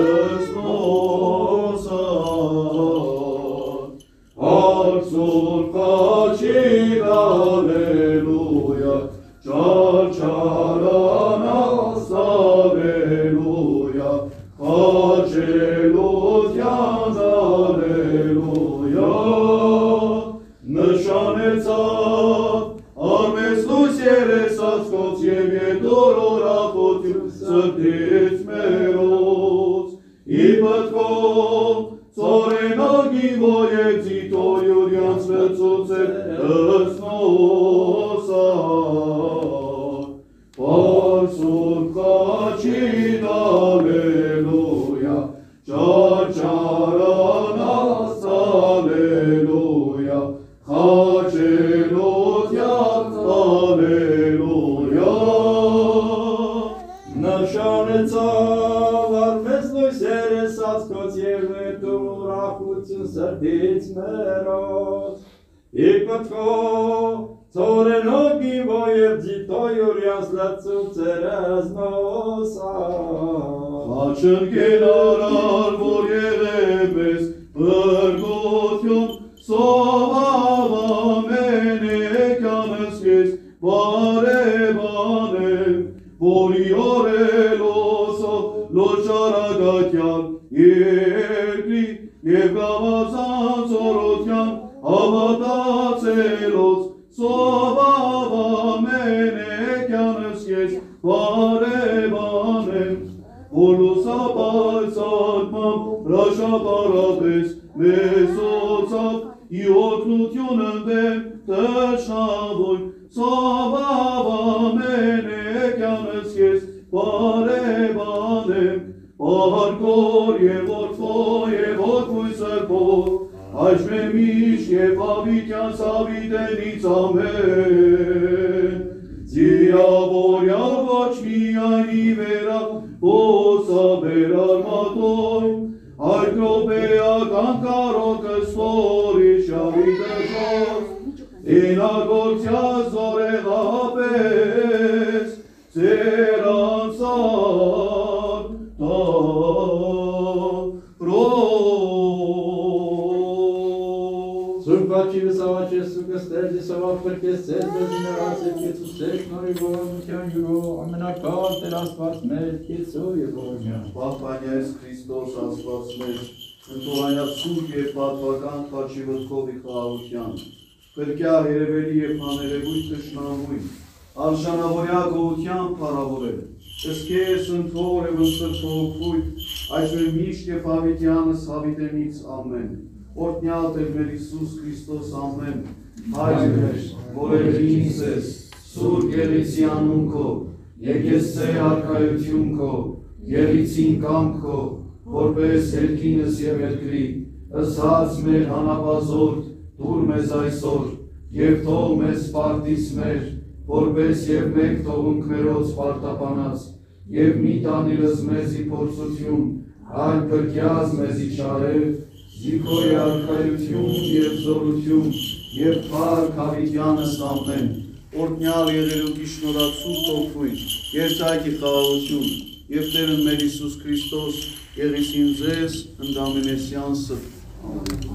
ըսնոսան Արցուր խաչին ալելույա ճաճարանաս ալելույա խաչելության ալելույա նշանեցավ Արմես լույս երեսած կոց և ետոր ուրախություն սրտից մերոց իպտկով ծորենագի բոյեցի տոյուրյանց վեցուց է ըսնոսան Պարսուր խաչին ալելույա ճաճարանաս ալելույա խաչելության ալելույա Նշանեցավ արմես լույս երեսած կոց և ետոր ուրախություն սրտից մերոց իպտկով ծորենոգի բոյև ձիտոյուրյանց լծուց էր ըզնոսան Խաչընկել արար որ եղև ես բրգոթյոն Սովավամենեքյանս կեզ բարևանեմ Որի օրելոսով լոչարագատյան երկրի և գավազան ծորոտյան հավատացելոց Սովավամենեքյանս կեզ բարևանեմ Որ լուսապայծակմամ հրաշապարապես մեզոցավ իօգնություն ընդեմ թշնամոյ Սովավամենեքյանս կեզ բարեբանեմ, Պարկոր և որդվո և որդվույսը քո, Այժմ է միշտ և հավիտյան սավիտենից ամեն, Ձիրավորյալ ոչ միայն ի վերակ, ոսաբեր արմատոյ, Այդ ռոպեական կարոկը սվորի շավիտը շոս, Ինագործյալ զորեղապես, ձեր անսար տարոս։ Սուրբ Աղջիկս ավաչես սուկս տերձի սավավ պրկես ծեր բեզին երացեք եծու ծեր նորի բողամության յուրո ամենակալ տեր ասված մեր կեցո և բողամյան։ Պահպանյայս Քրիստոս ասված մեր, ընթողանյալ սուրբ և պատվական խաչի ոտքովի խաղաղության, Կրկյա երևելի և հաներևույթ թշնամույն, արժանավորյա գողության պարավորել, ըսկես ընթոր և ընսրթողքույթ, այժմ միշտ և հավիտյանս հավիտենից ամեն, օրտնյալ Տեր մեր Հիսուս Քրիստոս ամեն, հայր մեր, որևինս ես, սուրբ գեղեցի անուն քո, եկեսցե արքայություն քո, գեղեցին կամ քո, որպես երկինս և երկրի, ըսած մեր հանապազորդ, դուր մեզ այսօր, և թող մեզ պարտից մեր, որպես և մեկ թողունք մերոց պարտապանած, և մի տանիրս մեզի փորձություն, այլ կրկյազ մեզի չարև, զիքոյ արքայություն և զորություն, և փառք հավիտյանս ամեն, օրտնյալ եղերուկի շնորհացու թողվույն, երթայքի խաղաղություն, և Տերն մեր Հիսուս Քրիստոս եղիսին ձեզ ընդամենեսյան սրտ։ Ամեն։